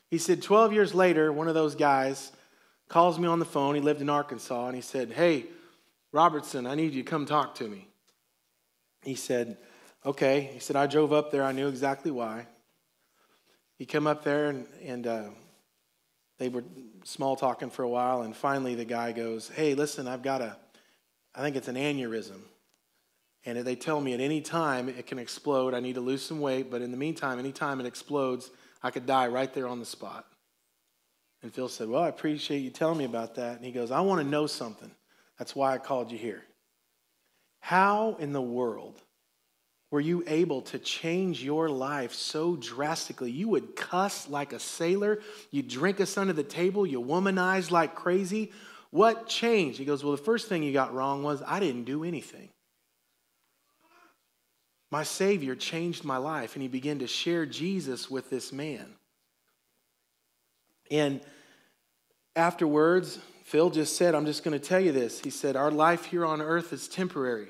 S5: He said, twelve years later, one of those guys calls me on the phone. He lived in Arkansas, and he said, hey, Robertson, I need you to come talk to me. He said, okay. He said, I drove up there. I knew exactly why. He came up there, and, and uh, they were small talking for a while, and finally the guy goes, hey, listen, I've got a, I think it's an aneurysm. And they tell me at any time it can explode. I need to lose some weight, but in the meantime, any time it explodes, I could die right there on the spot. And Phil said, well, I appreciate you telling me about that. And he goes, I want to know something. That's why I called you here. How in the world were you able to change your life so drastically? You would cuss like a sailor. You'd drink us under the table. You womanize like crazy. What changed? He goes, well, the first thing you got wrong was I didn't do anything. My Savior changed my life, and he began to share Jesus with this man. And afterwards, Phil just said, I'm just going to tell you this. He said, our life here on earth is temporary.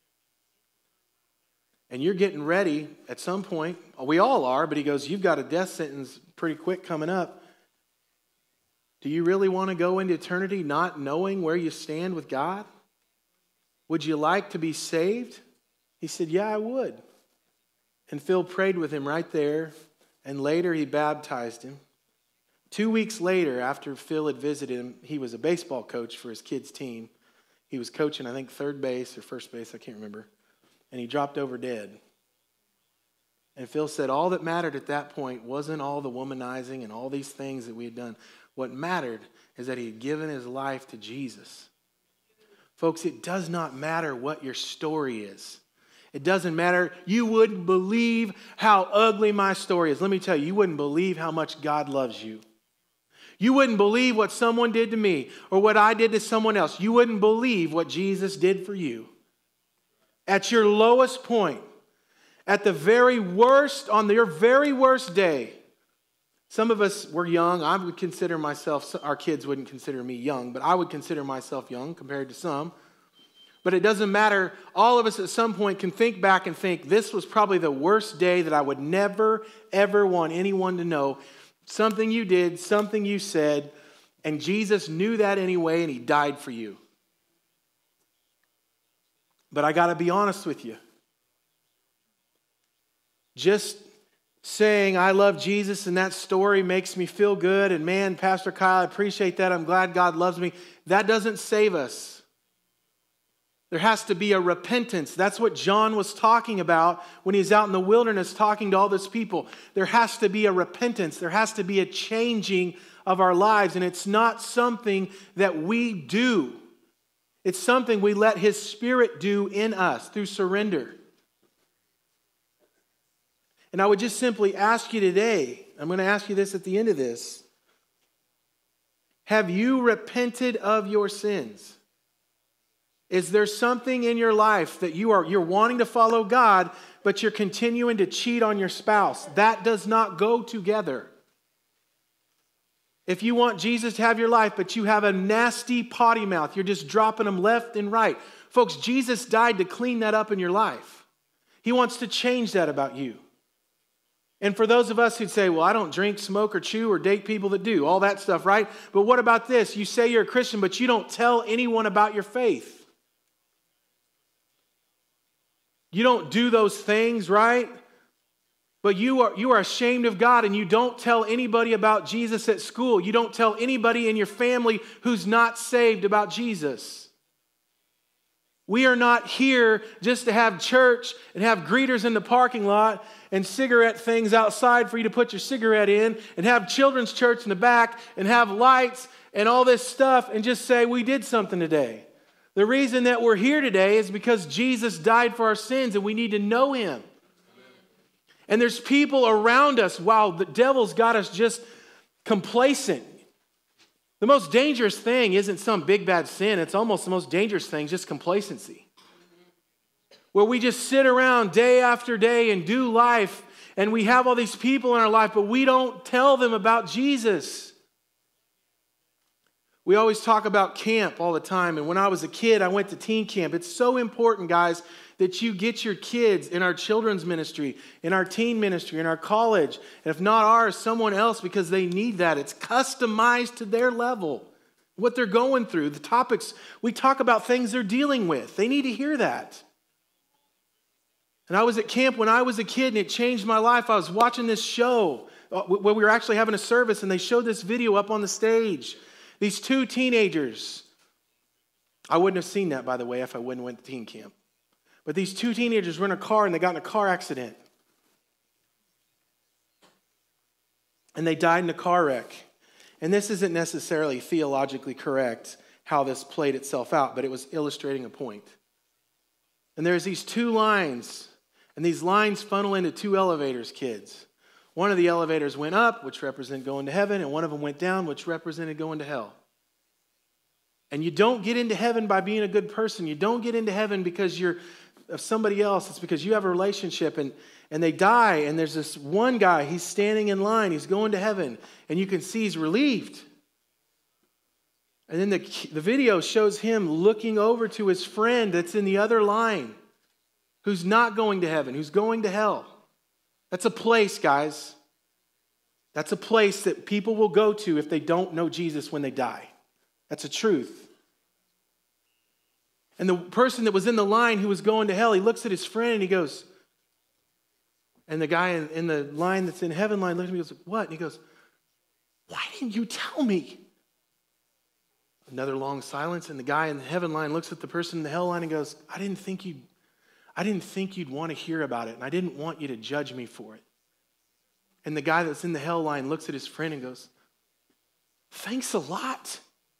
S5: And you're getting ready at some point. We all are, but he goes, you've got a death sentence pretty quick coming up. Do you really want to go into eternity not knowing where you stand with God? Would you like to be saved? He said, yeah, I would. And Phil prayed with him right there, and later he baptized him. Two weeks later, after Phil had visited him, he was a baseball coach for his kids' team. He was coaching, I think, third base or first base, I can't remember. And he dropped over dead. And Phil said all that mattered at that point wasn't all the womanizing and all these things that we had done. What mattered is that he had given his life to Jesus. Folks, it does not matter what your story is. It doesn't matter. You wouldn't believe how ugly my story is. Let me tell you, you wouldn't believe how much God loves you. You wouldn't believe what someone did to me or what I did to someone else. You wouldn't believe what Jesus did for you. At your lowest point, at the very worst, on your very worst day, some of us were young. I would consider myself, our kids wouldn't consider me young, but I would consider myself young compared to some. But it doesn't matter. All of us at some point can think back and think, this was probably the worst day that I would never, ever want anyone to know. Something you did, something you said, and Jesus knew that anyway, and he died for you. But I got to be honest with you. Just saying I love Jesus and that story makes me feel good, and man, Pastor Kyle, I appreciate that. I'm glad God loves me. That doesn't save us. There has to be a repentance. That's what John was talking about when he's out in the wilderness talking to all these people. There has to be a repentance. There has to be a changing of our lives. And it's not something that we do. It's something we let his Spirit do in us through surrender. And I would just simply ask you today, I'm going to ask you this at the end of this. Have you repented of your sins? Is there something in your life that you are, you're wanting to follow God, but you're continuing to cheat on your spouse? That does not go together. If you want Jesus to have your life, but you have a nasty potty mouth, you're just dropping them left and right. Folks, Jesus died to clean that up in your life. He wants to change that about you. And for those of us who'd say, well, I don't drink, smoke, or chew, or date people that do, all that stuff, right? But what about this? You say you're a Christian, but you don't tell anyone about your faith. You don't do those things, right? But you are, you are ashamed of God, and you don't tell anybody about Jesus at school. You don't tell anybody in your family who's not saved about Jesus. We are not here just to have church and have greeters in the parking lot and cigarette things outside for you to put your cigarette in, and have children's church in the back and have lights and all this stuff and just say we did something today. The reason that we're here today is because Jesus died for our sins, and we need to know him. And there's people around us, wow, the devil's got us just complacent. The most dangerous thing isn't some big bad sin. It's almost the most dangerous thing, just complacency. Where we just sit around day after day and do life, and we have all these people in our life, but we don't tell them about Jesus. We always talk about camp all the time. And when I was a kid, I went to teen camp. It's so important, guys, that you get your kids in our children's ministry, in our teen ministry, in our college. And if not ours, someone else, because they need that. It's customized to their level, what they're going through, the topics. We talk about things they're dealing with. They need to hear that. And I was at camp when I was a kid, and it changed my life. I was watching this show where we were actually having a service, and they showed this video up on the stage. These two teenagers. I wouldn't have seen that, by the way, if I wouldn't have went to teen camp. But these two teenagers were in a car, and they got in a car accident. And they died in a car wreck. And this isn't necessarily theologically correct how this played itself out, but it was illustrating a point. And there's these two lines, and these lines funnel into two elevators, kids. One of the elevators went up, which represented going to heaven, and one of them went down, which represented going to hell. And you don't get into heaven by being a good person. You don't get into heaven because you're of somebody else. It's because you have a relationship, and, and they die, and there's this one guy, he's standing in line, he's going to heaven, and you can see he's relieved. And then the, the video shows him looking over to his friend that's in the other line, who's not going to heaven, who's going to hell. That's a place, guys. That's a place that people will go to if they don't know Jesus when they die. That's a truth. And the person that was in the line who was going to hell, he looks at his friend and he goes, and the guy in, in the line that's in heaven line looks at me and goes, what? And he goes, why didn't you tell me? Another long silence, and the guy in the heaven line looks at the person in the hell line and goes, I didn't think you'd I didn't think you'd want to hear about it, and I didn't want you to judge me for it. And the guy that's in the hell line looks at his friend and goes, thanks a lot.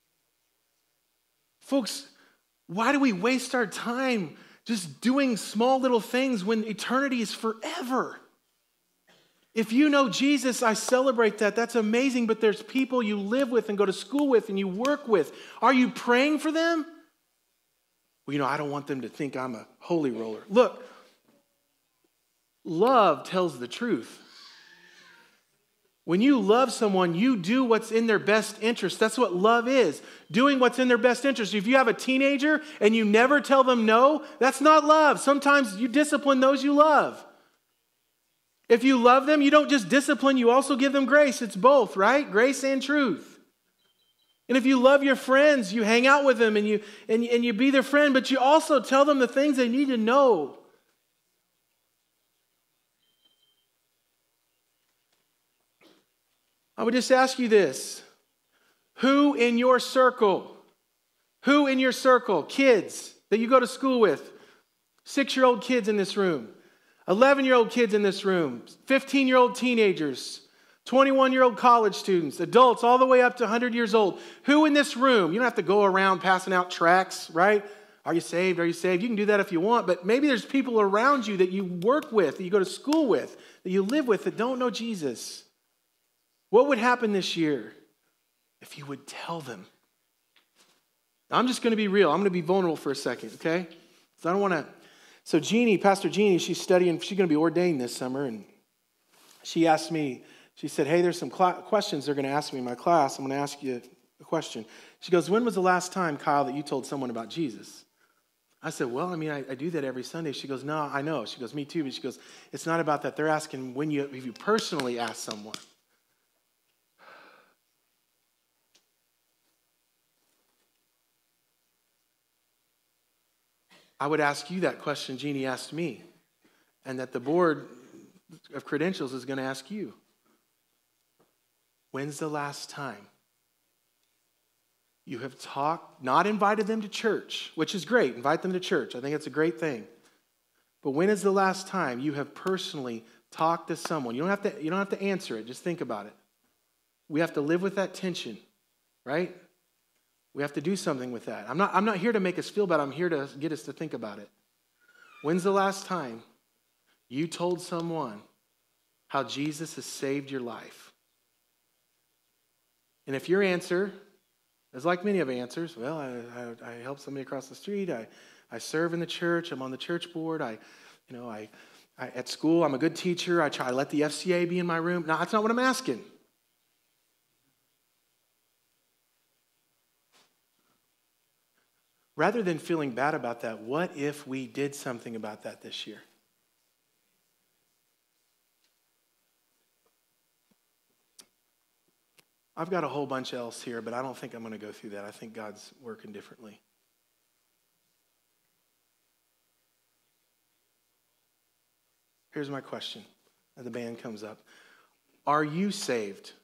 S5: Folks, why do we waste our time just doing small little things when eternity is forever? If you know Jesus, I celebrate that. That's amazing, but there's people you live with and go to school with and you work with. Are you praying for them? Well, you know, I don't want them to think I'm a holy roller. Look, love tells the truth. When you love someone, you do what's in their best interest. That's what love is, doing what's in their best interest. If you have a teenager and you never tell them no, that's not love. Sometimes you discipline those you love. If you love them, you don't just discipline, you also give them grace. It's both, right? Grace and truth. And if you love your friends, you hang out with them and you, and, and you be their friend, but you also tell them the things they need to know. I would just ask you this. Who in your circle, who in your circle, kids that you go to school with, six-year-old kids in this room, eleven-year-old kids in this room, fifteen-year-old teenagers, twenty-one-year-old college students, adults all the way up to one hundred years old. Who in this room, you don't have to go around passing out tracts, right? Are you saved? Are you saved? You can do that if you want, but maybe there's people around you that you work with, that you go to school with, that you live with that don't know Jesus. What would happen this year if you would tell them? I'm just going to be real. I'm going to be vulnerable for a second, okay? So I don't want to. So Jeannie, Pastor Jeannie, she's studying. She's going to be ordained this summer, and she asked me, she said, hey, there's some cl- questions they're going to ask me in my class. I'm going to ask you a question. She goes, when was the last time, Kyle, that you told someone about Jesus? I said, well, I mean, I, I do that every Sunday. She goes, no, I know. She goes, me too. But she goes, it's not about that. They're asking when you, if you personally ask someone. I would ask you that question Jeannie asked me, and that the board of credentials is going to ask you. When's the last time you have talked, not invited them to church, which is great, invite them to church. I think it's a great thing. But when is the last time you have personally talked to someone? You don't have to, you don't have to answer it, just think about it. We have to live with that tension, right? We have to do something with that. I'm not, I'm not here to make us feel bad. I'm here to get us to think about it. When's the last time you told someone how Jesus has saved your life? And if your answer is like many of the answers, well, I, I, I help somebody across the street. I, I serve in the church. I'm on the church board. I, you know, I, I at school, I'm a good teacher. I try to let the F C A be in my room. No, that's not what I'm asking. rather than feeling bad about that, what if we did something about that this year? I've got a whole bunch else here, but I don't think I'm going to go through that. I think God's working differently. Here's my question as the band comes up. Are you saved?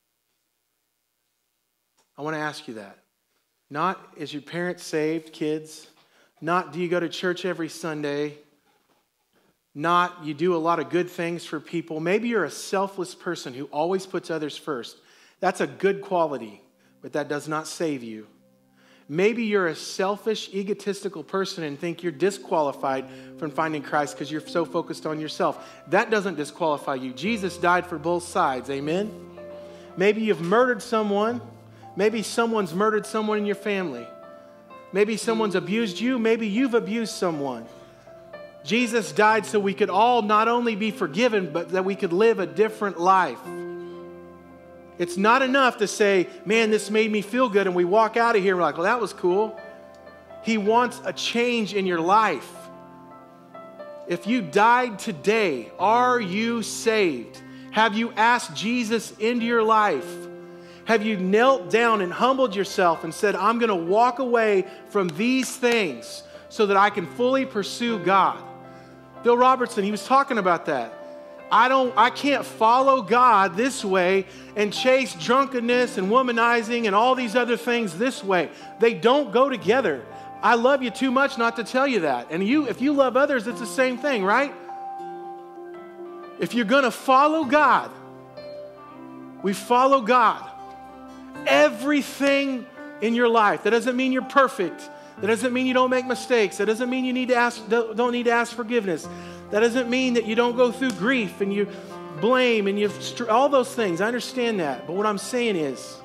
S5: I want to ask you that. Not, is your parents saved, kids? Not, do you go to church every Sunday? Not, you do a lot of good things for people. Maybe you're a selfless person who always puts others first. That's a good quality, but that does not save you. Maybe you're a selfish, egotistical person and think you're disqualified from finding Christ because you're so focused on yourself. That doesn't disqualify you. Jesus died for both sides, amen? Maybe you've murdered someone. Maybe someone's murdered someone in your family. Maybe someone's abused you. Maybe you've abused someone. Jesus died so we could all not only be forgiven, but that we could live a different life. It's not enough to say, man, this made me feel good, and we walk out of here and we're like, well, that was cool. He wants a change in your life. If you died today, are you saved? Have you asked Jesus into your life? Have you knelt down and humbled yourself and said, I'm going to walk away from these things so that I can fully pursue God? Bill Robertson, he was talking about that. I don't, I can't follow God this way and chase drunkenness and womanizing and all these other things this way. They don't go together. I love you too much not to tell you that. And you, if you love others, it's the same thing, right? If you're going to follow God, we follow God. Everything in your life. That doesn't mean you're perfect. That doesn't mean you don't make mistakes. That doesn't mean you need to ask, don't need to ask forgiveness. That doesn't mean that you don't go through grief and you blame and you all those things. I understand that. But what I'm saying is,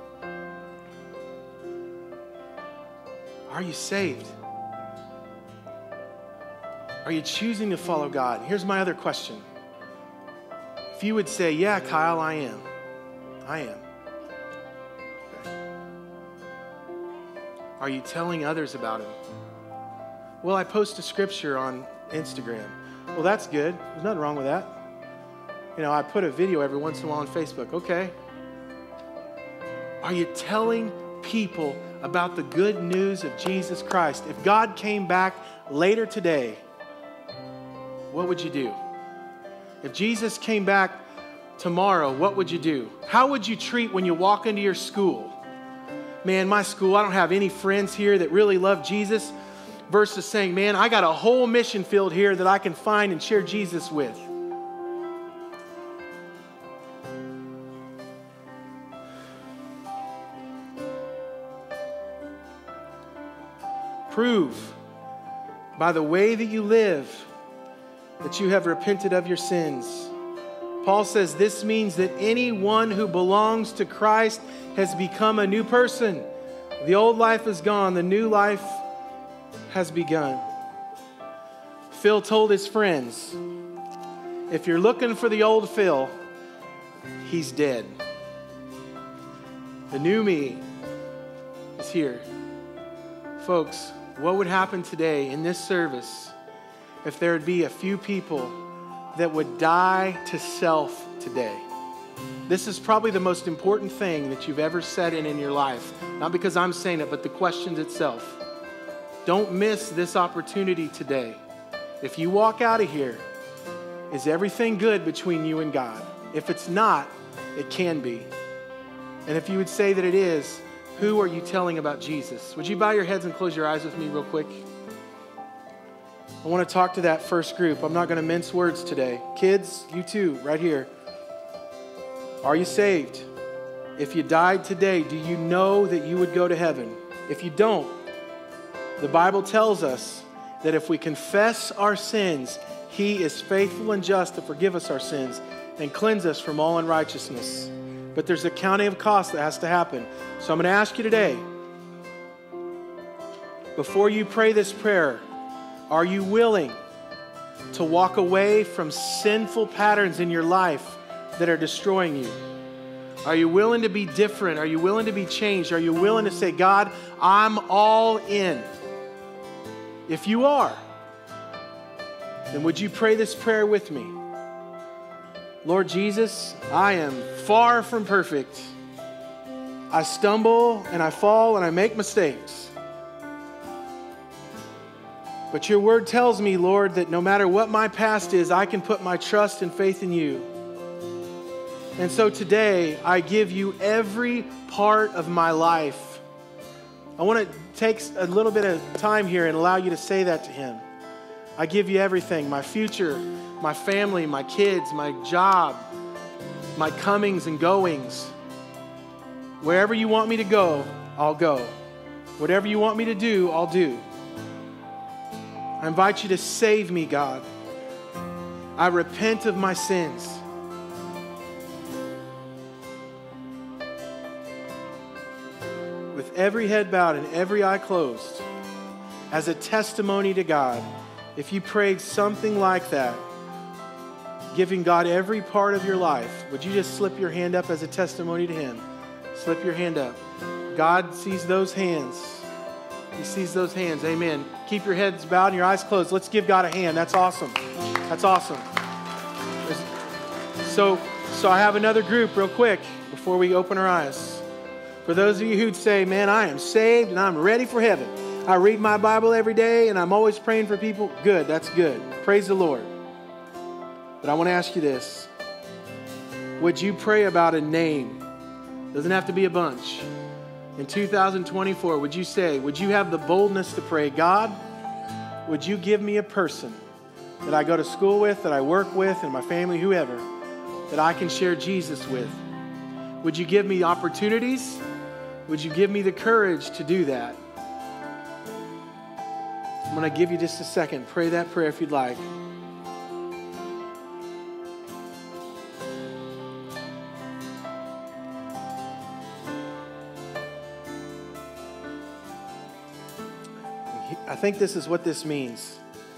S5: are you saved? Are you choosing to follow God? Here's my other question. If you would say, yeah, Kyle, I am. I am. Okay. Are you telling others about Him? Well, I post a scripture on Instagram. Well, that's good. There's nothing wrong with that. You know, I put a video every once in a while on Facebook. Okay. Are you telling people about the good news of Jesus Christ? If God came back later today, what would you do? If Jesus came back tomorrow, what would you do? How would you treat when you walk into your school? Man, my school, I don't have any friends here that really love Jesus. Versus saying, man, I got a whole mission field here that I can find and share Jesus with. Prove by the way that you live that you have repented of your sins. Paul says this means that anyone who belongs to Christ has become a new person. The old life is gone, the new life has begun. Phil told his friends, if you're looking for the old Phil, he's dead. The new me is here. Folks, what would happen today in this service if there would be a few people that would die to self today? This is probably the most important thing that you've ever said in in your life. Not because I'm saying it, but the question itself. Don't miss this opportunity today. If you walk out of here, is everything good between you and God? If it's not, it can be. And if you would say that it is, who are you telling about Jesus? Would you bow your heads and close your eyes with me real quick? I want to talk to that first group. I'm not going to mince words today. Kids, you too, right here. Are you saved? If you died today, do you know that you would go to heaven? If you don't, the Bible tells us that if we confess our sins, He is faithful and just to forgive us our sins and cleanse us from all unrighteousness. But there's a counting of cost that has to happen. So I'm going to ask you today, before you pray this prayer, are you willing to walk away from sinful patterns in your life that are destroying you? Are you willing to be different? Are you willing to be changed? Are you willing to say, God, I'm all in. If you are, then would you pray this prayer with me? Lord Jesus, I am far from perfect. I stumble and I fall and I make mistakes. But your word tells me, Lord, that no matter what my past is, I can put my trust and faith in you. And so today, I give you every part of my life. I want to take a little bit of time here and allow you to say that to him. I give you everything, my future, my family, my kids, my job, my comings and goings. Wherever you want me to go, I'll go. Whatever you want me to do, I'll do. I invite you to save me, God. I repent of my sins. With every head bowed and every eye closed, as a testimony to God, if you prayed something like that, giving God every part of your life, would you just slip your hand up as a testimony to him? Slip your hand up. God sees those hands. He sees those hands. Amen. Keep your heads bowed and your eyes closed. Let's give God a hand. That's awesome. That's awesome. So, so I have another group real quick before we open our eyes. For those of you who'd say, man, I am saved and I'm ready for heaven. I read my Bible every day and I'm always praying for people. Good. That's good. Praise the Lord. But I want to ask you this. Would you pray about a name? Doesn't have to be a bunch. In two thousand twenty-four, would you say, would you have the boldness to pray, God, would you give me a person that I go to school with, that I work with, and my family, whoever, that I can share Jesus with? Would you give me opportunities? Would you give me the courage to do that? I'm going to give you just a second. Pray that prayer if you'd like. I think this is what this means.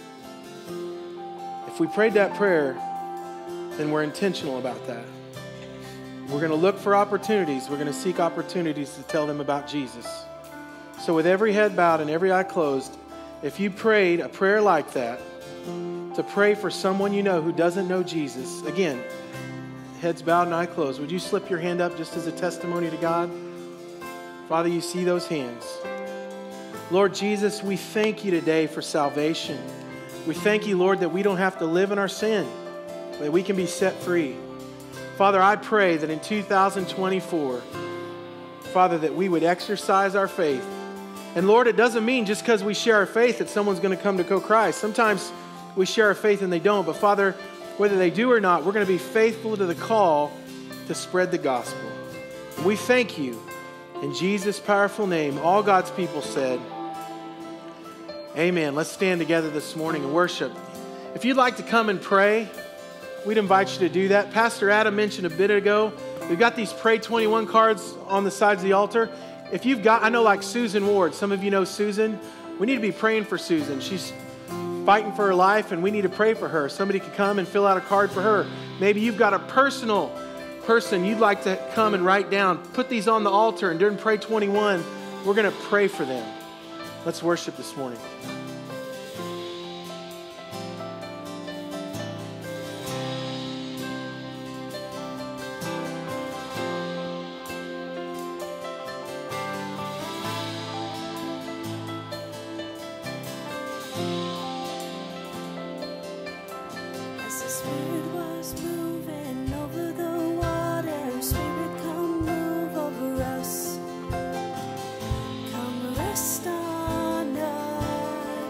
S5: If we prayed that prayer, then we're intentional about that. We're going to look for opportunities. We're going to seek opportunities to tell them about Jesus. So with every head bowed and every eye closed, if you prayed a prayer like that, to pray for someone you know who doesn't know Jesus, again, heads bowed and eye closed, would you slip your hand up just as a testimony to God? Father, you see those hands. Lord Jesus, we thank you today for salvation. We thank you, Lord, that we don't have to live in our sin, that we can be set free. Father, I pray that in two thousand twenty-four, Father, that we would exercise our faith. And Lord, it doesn't mean just because we share our faith that someone's going to come to know Christ. Sometimes we share our faith and they don't. But Father, whether they do or not, we're going to be faithful to the call to spread the gospel. We thank you. In Jesus' powerful name, all God's people said, amen. Let's stand together this morning and worship. If you'd like to come and pray, we'd invite you to do that. Pastor Adam mentioned a bit ago, we've got these Pray twenty-one cards on the sides of the altar. If you've got, I know like Susan Ward, some of you know Susan. We need to be praying for Susan. She's fighting for her life and we need to pray for her. Somebody could come and fill out a card for her. Maybe you've got a personal person you'd like to come and write down. Put these on the altar, and during Pray twenty-one, we're going to pray for them. Let's worship this morning.
S3: As the Spirit was moving over the water, Spirit, come move over us. Come rest on us.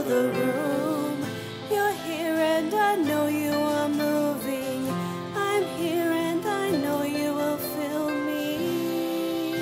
S3: the room. You're here and I know you are moving. I'm here and I know you will fill me.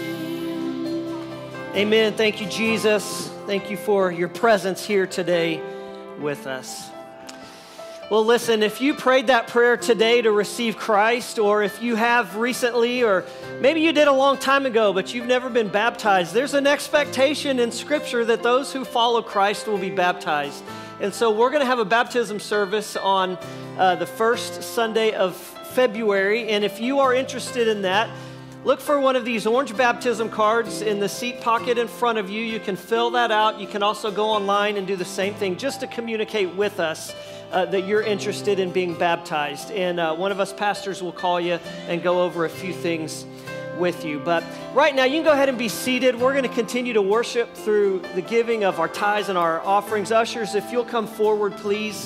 S2: Amen. Thank you, Jesus. Thank you for your presence here today with us. Well, listen, if you prayed that prayer today to receive Christ, or if you have recently, or maybe you did a long time ago, but you've never been baptized, there's an expectation in Scripture that those who follow Christ will be baptized. And so we're going to have a baptism service on uh, the first Sunday of February. And if you are interested in that, look for one of these orange baptism cards in the seat pocket in front of you. You can fill that out. You can also go online and do the same thing just to communicate with us uh, that you're interested in being baptized. And uh, one of us pastors will call you and go over a few things with you. But right now, you can go ahead and be seated. We're going to continue to worship through the giving of our tithes and our offerings. Ushers, if you'll come forward, please.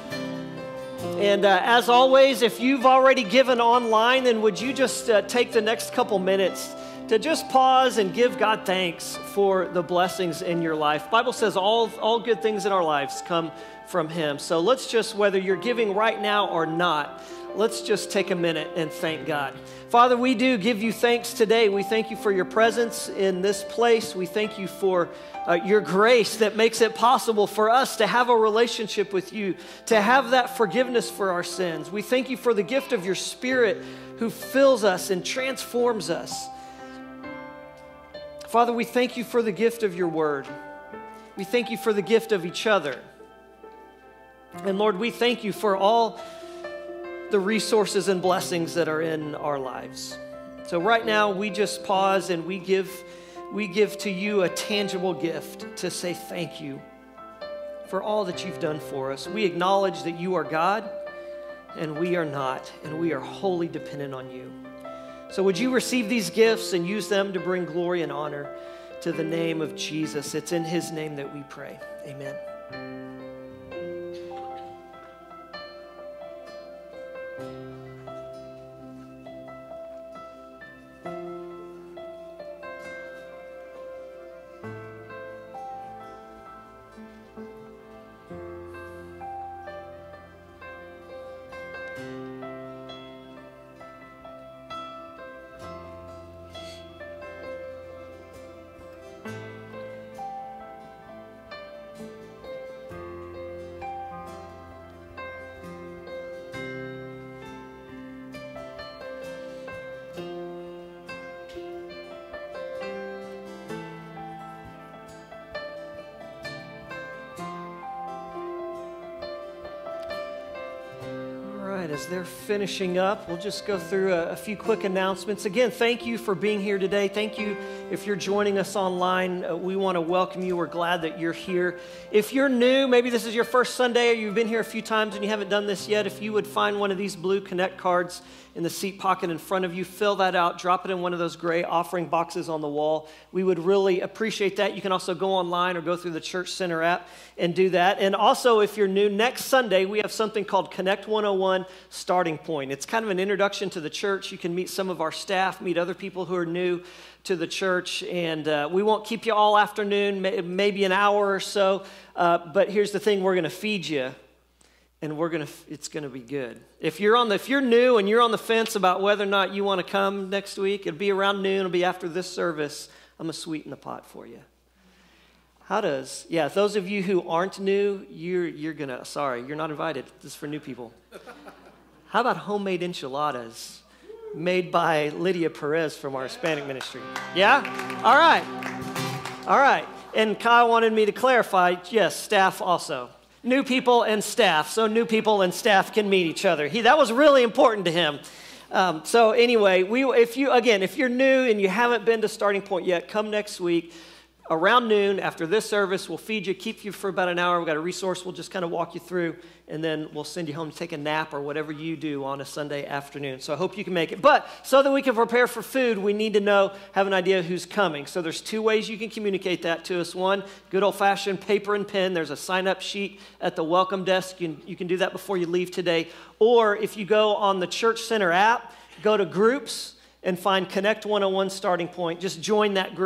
S2: And uh, as always, if you've already given online, then would you just uh, take the next couple minutes to just pause and give God thanks for the blessings in your life. The Bible says all, all good things in our lives come from Him. So let's just, whether you're giving right now or not, let's just take a minute and thank God. Father, we do give you thanks today. We thank you for your presence in this place. We thank you for uh, your grace that makes it possible for us to have a relationship with you, to have that forgiveness for our sins. We thank you for the gift of your Spirit who fills us and transforms us. Father, we thank you for the gift of your word. We thank you for the gift of each other. And Lord, we thank you for all the resources and blessings that are in our lives. So right now, we just pause and we give, we give to you a tangible gift to say thank you for all that you've done for us. We acknowledge that you are God and we are not, and we are wholly dependent on you. So would you receive these gifts and use them to bring glory and honor to the name of Jesus? It's in his name that we pray. Amen. As they're finishing up, we'll just go through a, a few quick announcements. Again, thank you for being here today. Thank you if you're joining us online. Uh, we want to welcome you. We're glad that you're here. If you're new, maybe this is your first Sunday or you've been here a few times and you haven't done this yet, if you would find one of these blue Connect cards in the seat pocket in front of you, fill that out, drop it in one of those gray offering boxes on the wall. We would really appreciate that. You can also go online or go through the Church Center app and do that. And also, if you're new, next Sunday, we have something called Connect one oh one Starting Point. It's kind of an introduction to the church. You can meet some of our staff, meet other people who are new to the church, and uh, we won't keep you all afternoon, may, maybe an hour or so, uh, but here's the thing, we're going to feed you, and we're going to, it's going to be good. If you're on the, if you're new and you're on the fence about whether or not you want to come next week, it'll be around noon, it'll be after this service, I'm going to sweeten the pot for you. How does, yeah, those of you who aren't new, you're, you're going to, sorry, you're not invited. This is for new people. How about homemade enchiladas made by Lydia Perez from our Hispanic ministry? Yeah? All right. All right. And Kyle wanted me to clarify, yes, staff also. New people and staff, so new people and staff can meet each other. He, that was really important to him. Um, so anyway, we, if you again, if you're new and you haven't been to Starting Point yet, come next week. Around noon, after this service, we'll feed you, keep you for about an hour. We've got a resource we'll just kind of walk you through, and then we'll send you home to take a nap or whatever you do on a Sunday afternoon. So I hope you can make it. But so that we can prepare for food, we need to know, have an idea who's coming. So there's two ways you can communicate that to us. One, good old-fashioned paper and pen. There's a sign-up sheet at the welcome desk. You can, you can do that before you leave today. Or if you go on the Church Center app, go to Groups, and find Connect one oh one Starting Point. Just join that group,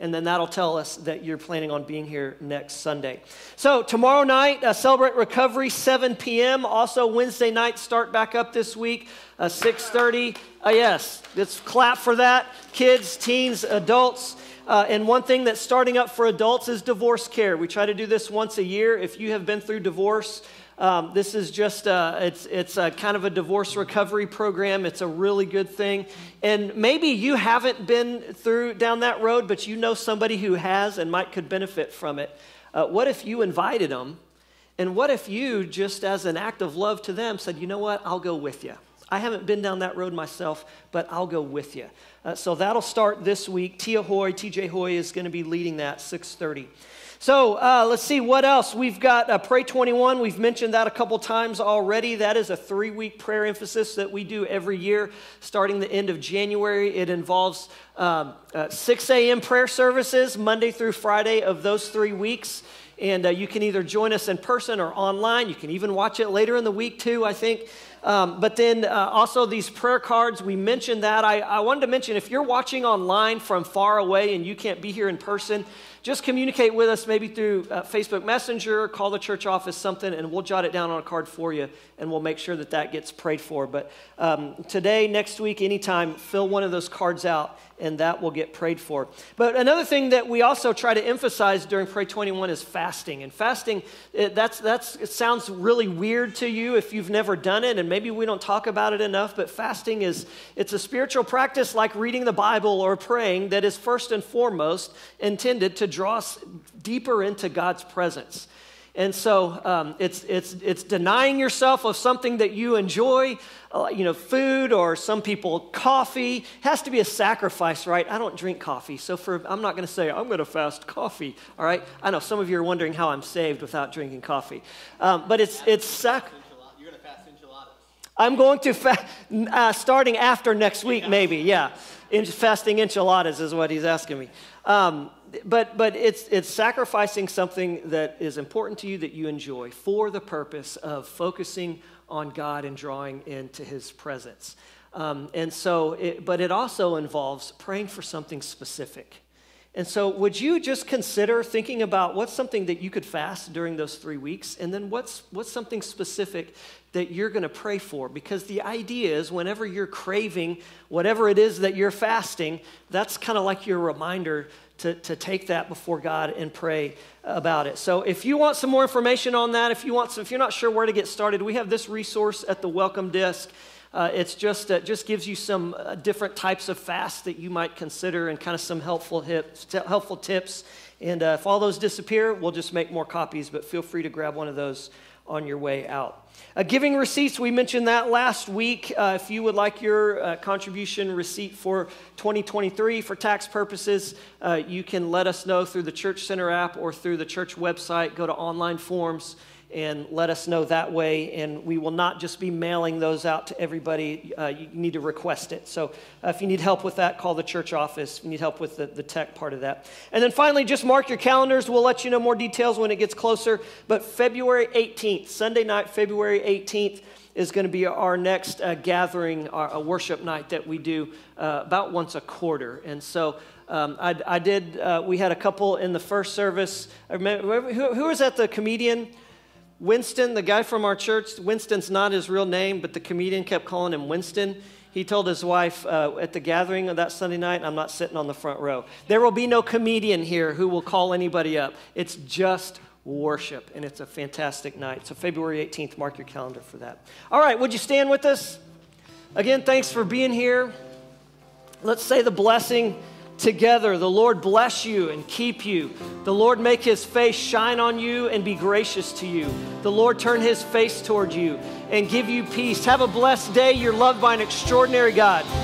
S2: and then that'll tell us that you're planning on being here next Sunday. So tomorrow night, uh, Celebrate Recovery, seven p.m. Also Wednesday night, start back up this week, uh, six thirty. Uh, yes, let's clap for that. Kids, teens, adults. Uh, and one thing that's starting up for adults is divorce care. We try to do this once a year. If you have been through divorce, um, this is just, uh, it's, it's a kind of a divorce recovery program. It's a really good thing. And maybe you haven't been through down that road, but you know somebody who has and might could benefit from it. Uh, what if you invited them? And what if you, just as an act of love to them, said, you know what, I'll go with you. I haven't been down that road myself, but I'll go with you. Uh, so that'll start this week. Tia Hoy, T J Hoy is going to be leading that, six thirty. So uh, let's see what else. We've got uh, Pray twenty-one. We've mentioned that a couple times already. That is a three-week prayer emphasis that we do every year, starting the end of January. It involves um, uh, six a.m. prayer services, Monday through Friday of those three weeks. And uh, you can either join us in person or online. You can even watch it later in the week too, I think. Um, but then uh, also these prayer cards, we mentioned that. I, I wanted to mention, if you're watching online from far away and you can't be here in person, just communicate with us maybe through uh, Facebook Messenger, call the church office, something, and we'll jot it down on a card for you, and we'll make sure that that gets prayed for. But um, today, next week, anytime, fill one of those cards out, and that will get prayed for. But another thing that we also try to emphasize during Pray twenty-one is fasting. And fasting, it, that's, that's, it sounds really weird to you if you've never done it, and maybe we don't talk about it enough, but fasting is, it's a spiritual practice like reading the Bible or praying that is first and foremost intended to draw us deeper into God's presence. And so um, it's it's it's denying yourself of something that you enjoy, uh, you know, food, or some people coffee. It has to be a sacrifice, right? I don't drink coffee, so for I'm not going to say I'm going to fast coffee. All right, I know some of you are wondering how I'm saved without drinking coffee, um, but it's it's sac. You're going to fast enchiladas. I'm going to fast uh, starting after next week, maybe. Yeah, In- fasting enchiladas is what he's asking me. Um, But but it's it's sacrificing something that is important to you that you enjoy for the purpose of focusing on God and drawing into His presence. Um, and so, it, but it also involves praying for something specific. And so would you just consider thinking about what's something that you could fast during those three weeks, and then what's what's something specific that you're going to pray for? Because the idea is whenever you're craving whatever it is that you're fasting, that's kind of like your reminder to, to take that before God and pray about it. So if you want some more information on that, if you want some, if you're not sure where to get started, we have this resource at the welcome desk. Uh, it's just uh, just gives you some uh, different types of fasts that you might consider and kind of some helpful hips, t- helpful tips. And uh, if all those disappear, we'll just make more copies, but feel free to grab one of those on your way out. Uh, giving receipts, we mentioned that last week. Uh, if you would like your uh, contribution receipt for twenty twenty-three for tax purposes, uh, you can let us know through the Church Center app or through the church website. Go to online forms and let us know that way, and we will not just be mailing those out to everybody. Uh, you need to request it. So uh, if you need help with that, call the church office. If you need help with the, the tech part of that. And then finally, just mark your calendars. We'll let you know more details when it gets closer. But February eighteenth, Sunday night, February eighteenth, is going to be our next uh, gathering, our, a worship night that we do uh, about once a quarter. And so um, I, I did, uh, we had a couple in the first service. I remember, who, who was that, the comedian? Winston, the guy from our church. Winston's not his real name, but the comedian kept calling him Winston. He told his wife uh, at the gathering of that Sunday night, I'm not sitting on the front row. There will be no comedian here who will call anybody up. It's just worship, and it's a fantastic night. So February eighteenth, mark your calendar for that. All right, would you stand with us? Again, thanks for being here. Let's say the blessing together. The Lord bless you and keep you. The Lord make His face shine on you and be gracious to you. The Lord turn His face toward you and give you peace. Have a blessed day. You're loved by an extraordinary God.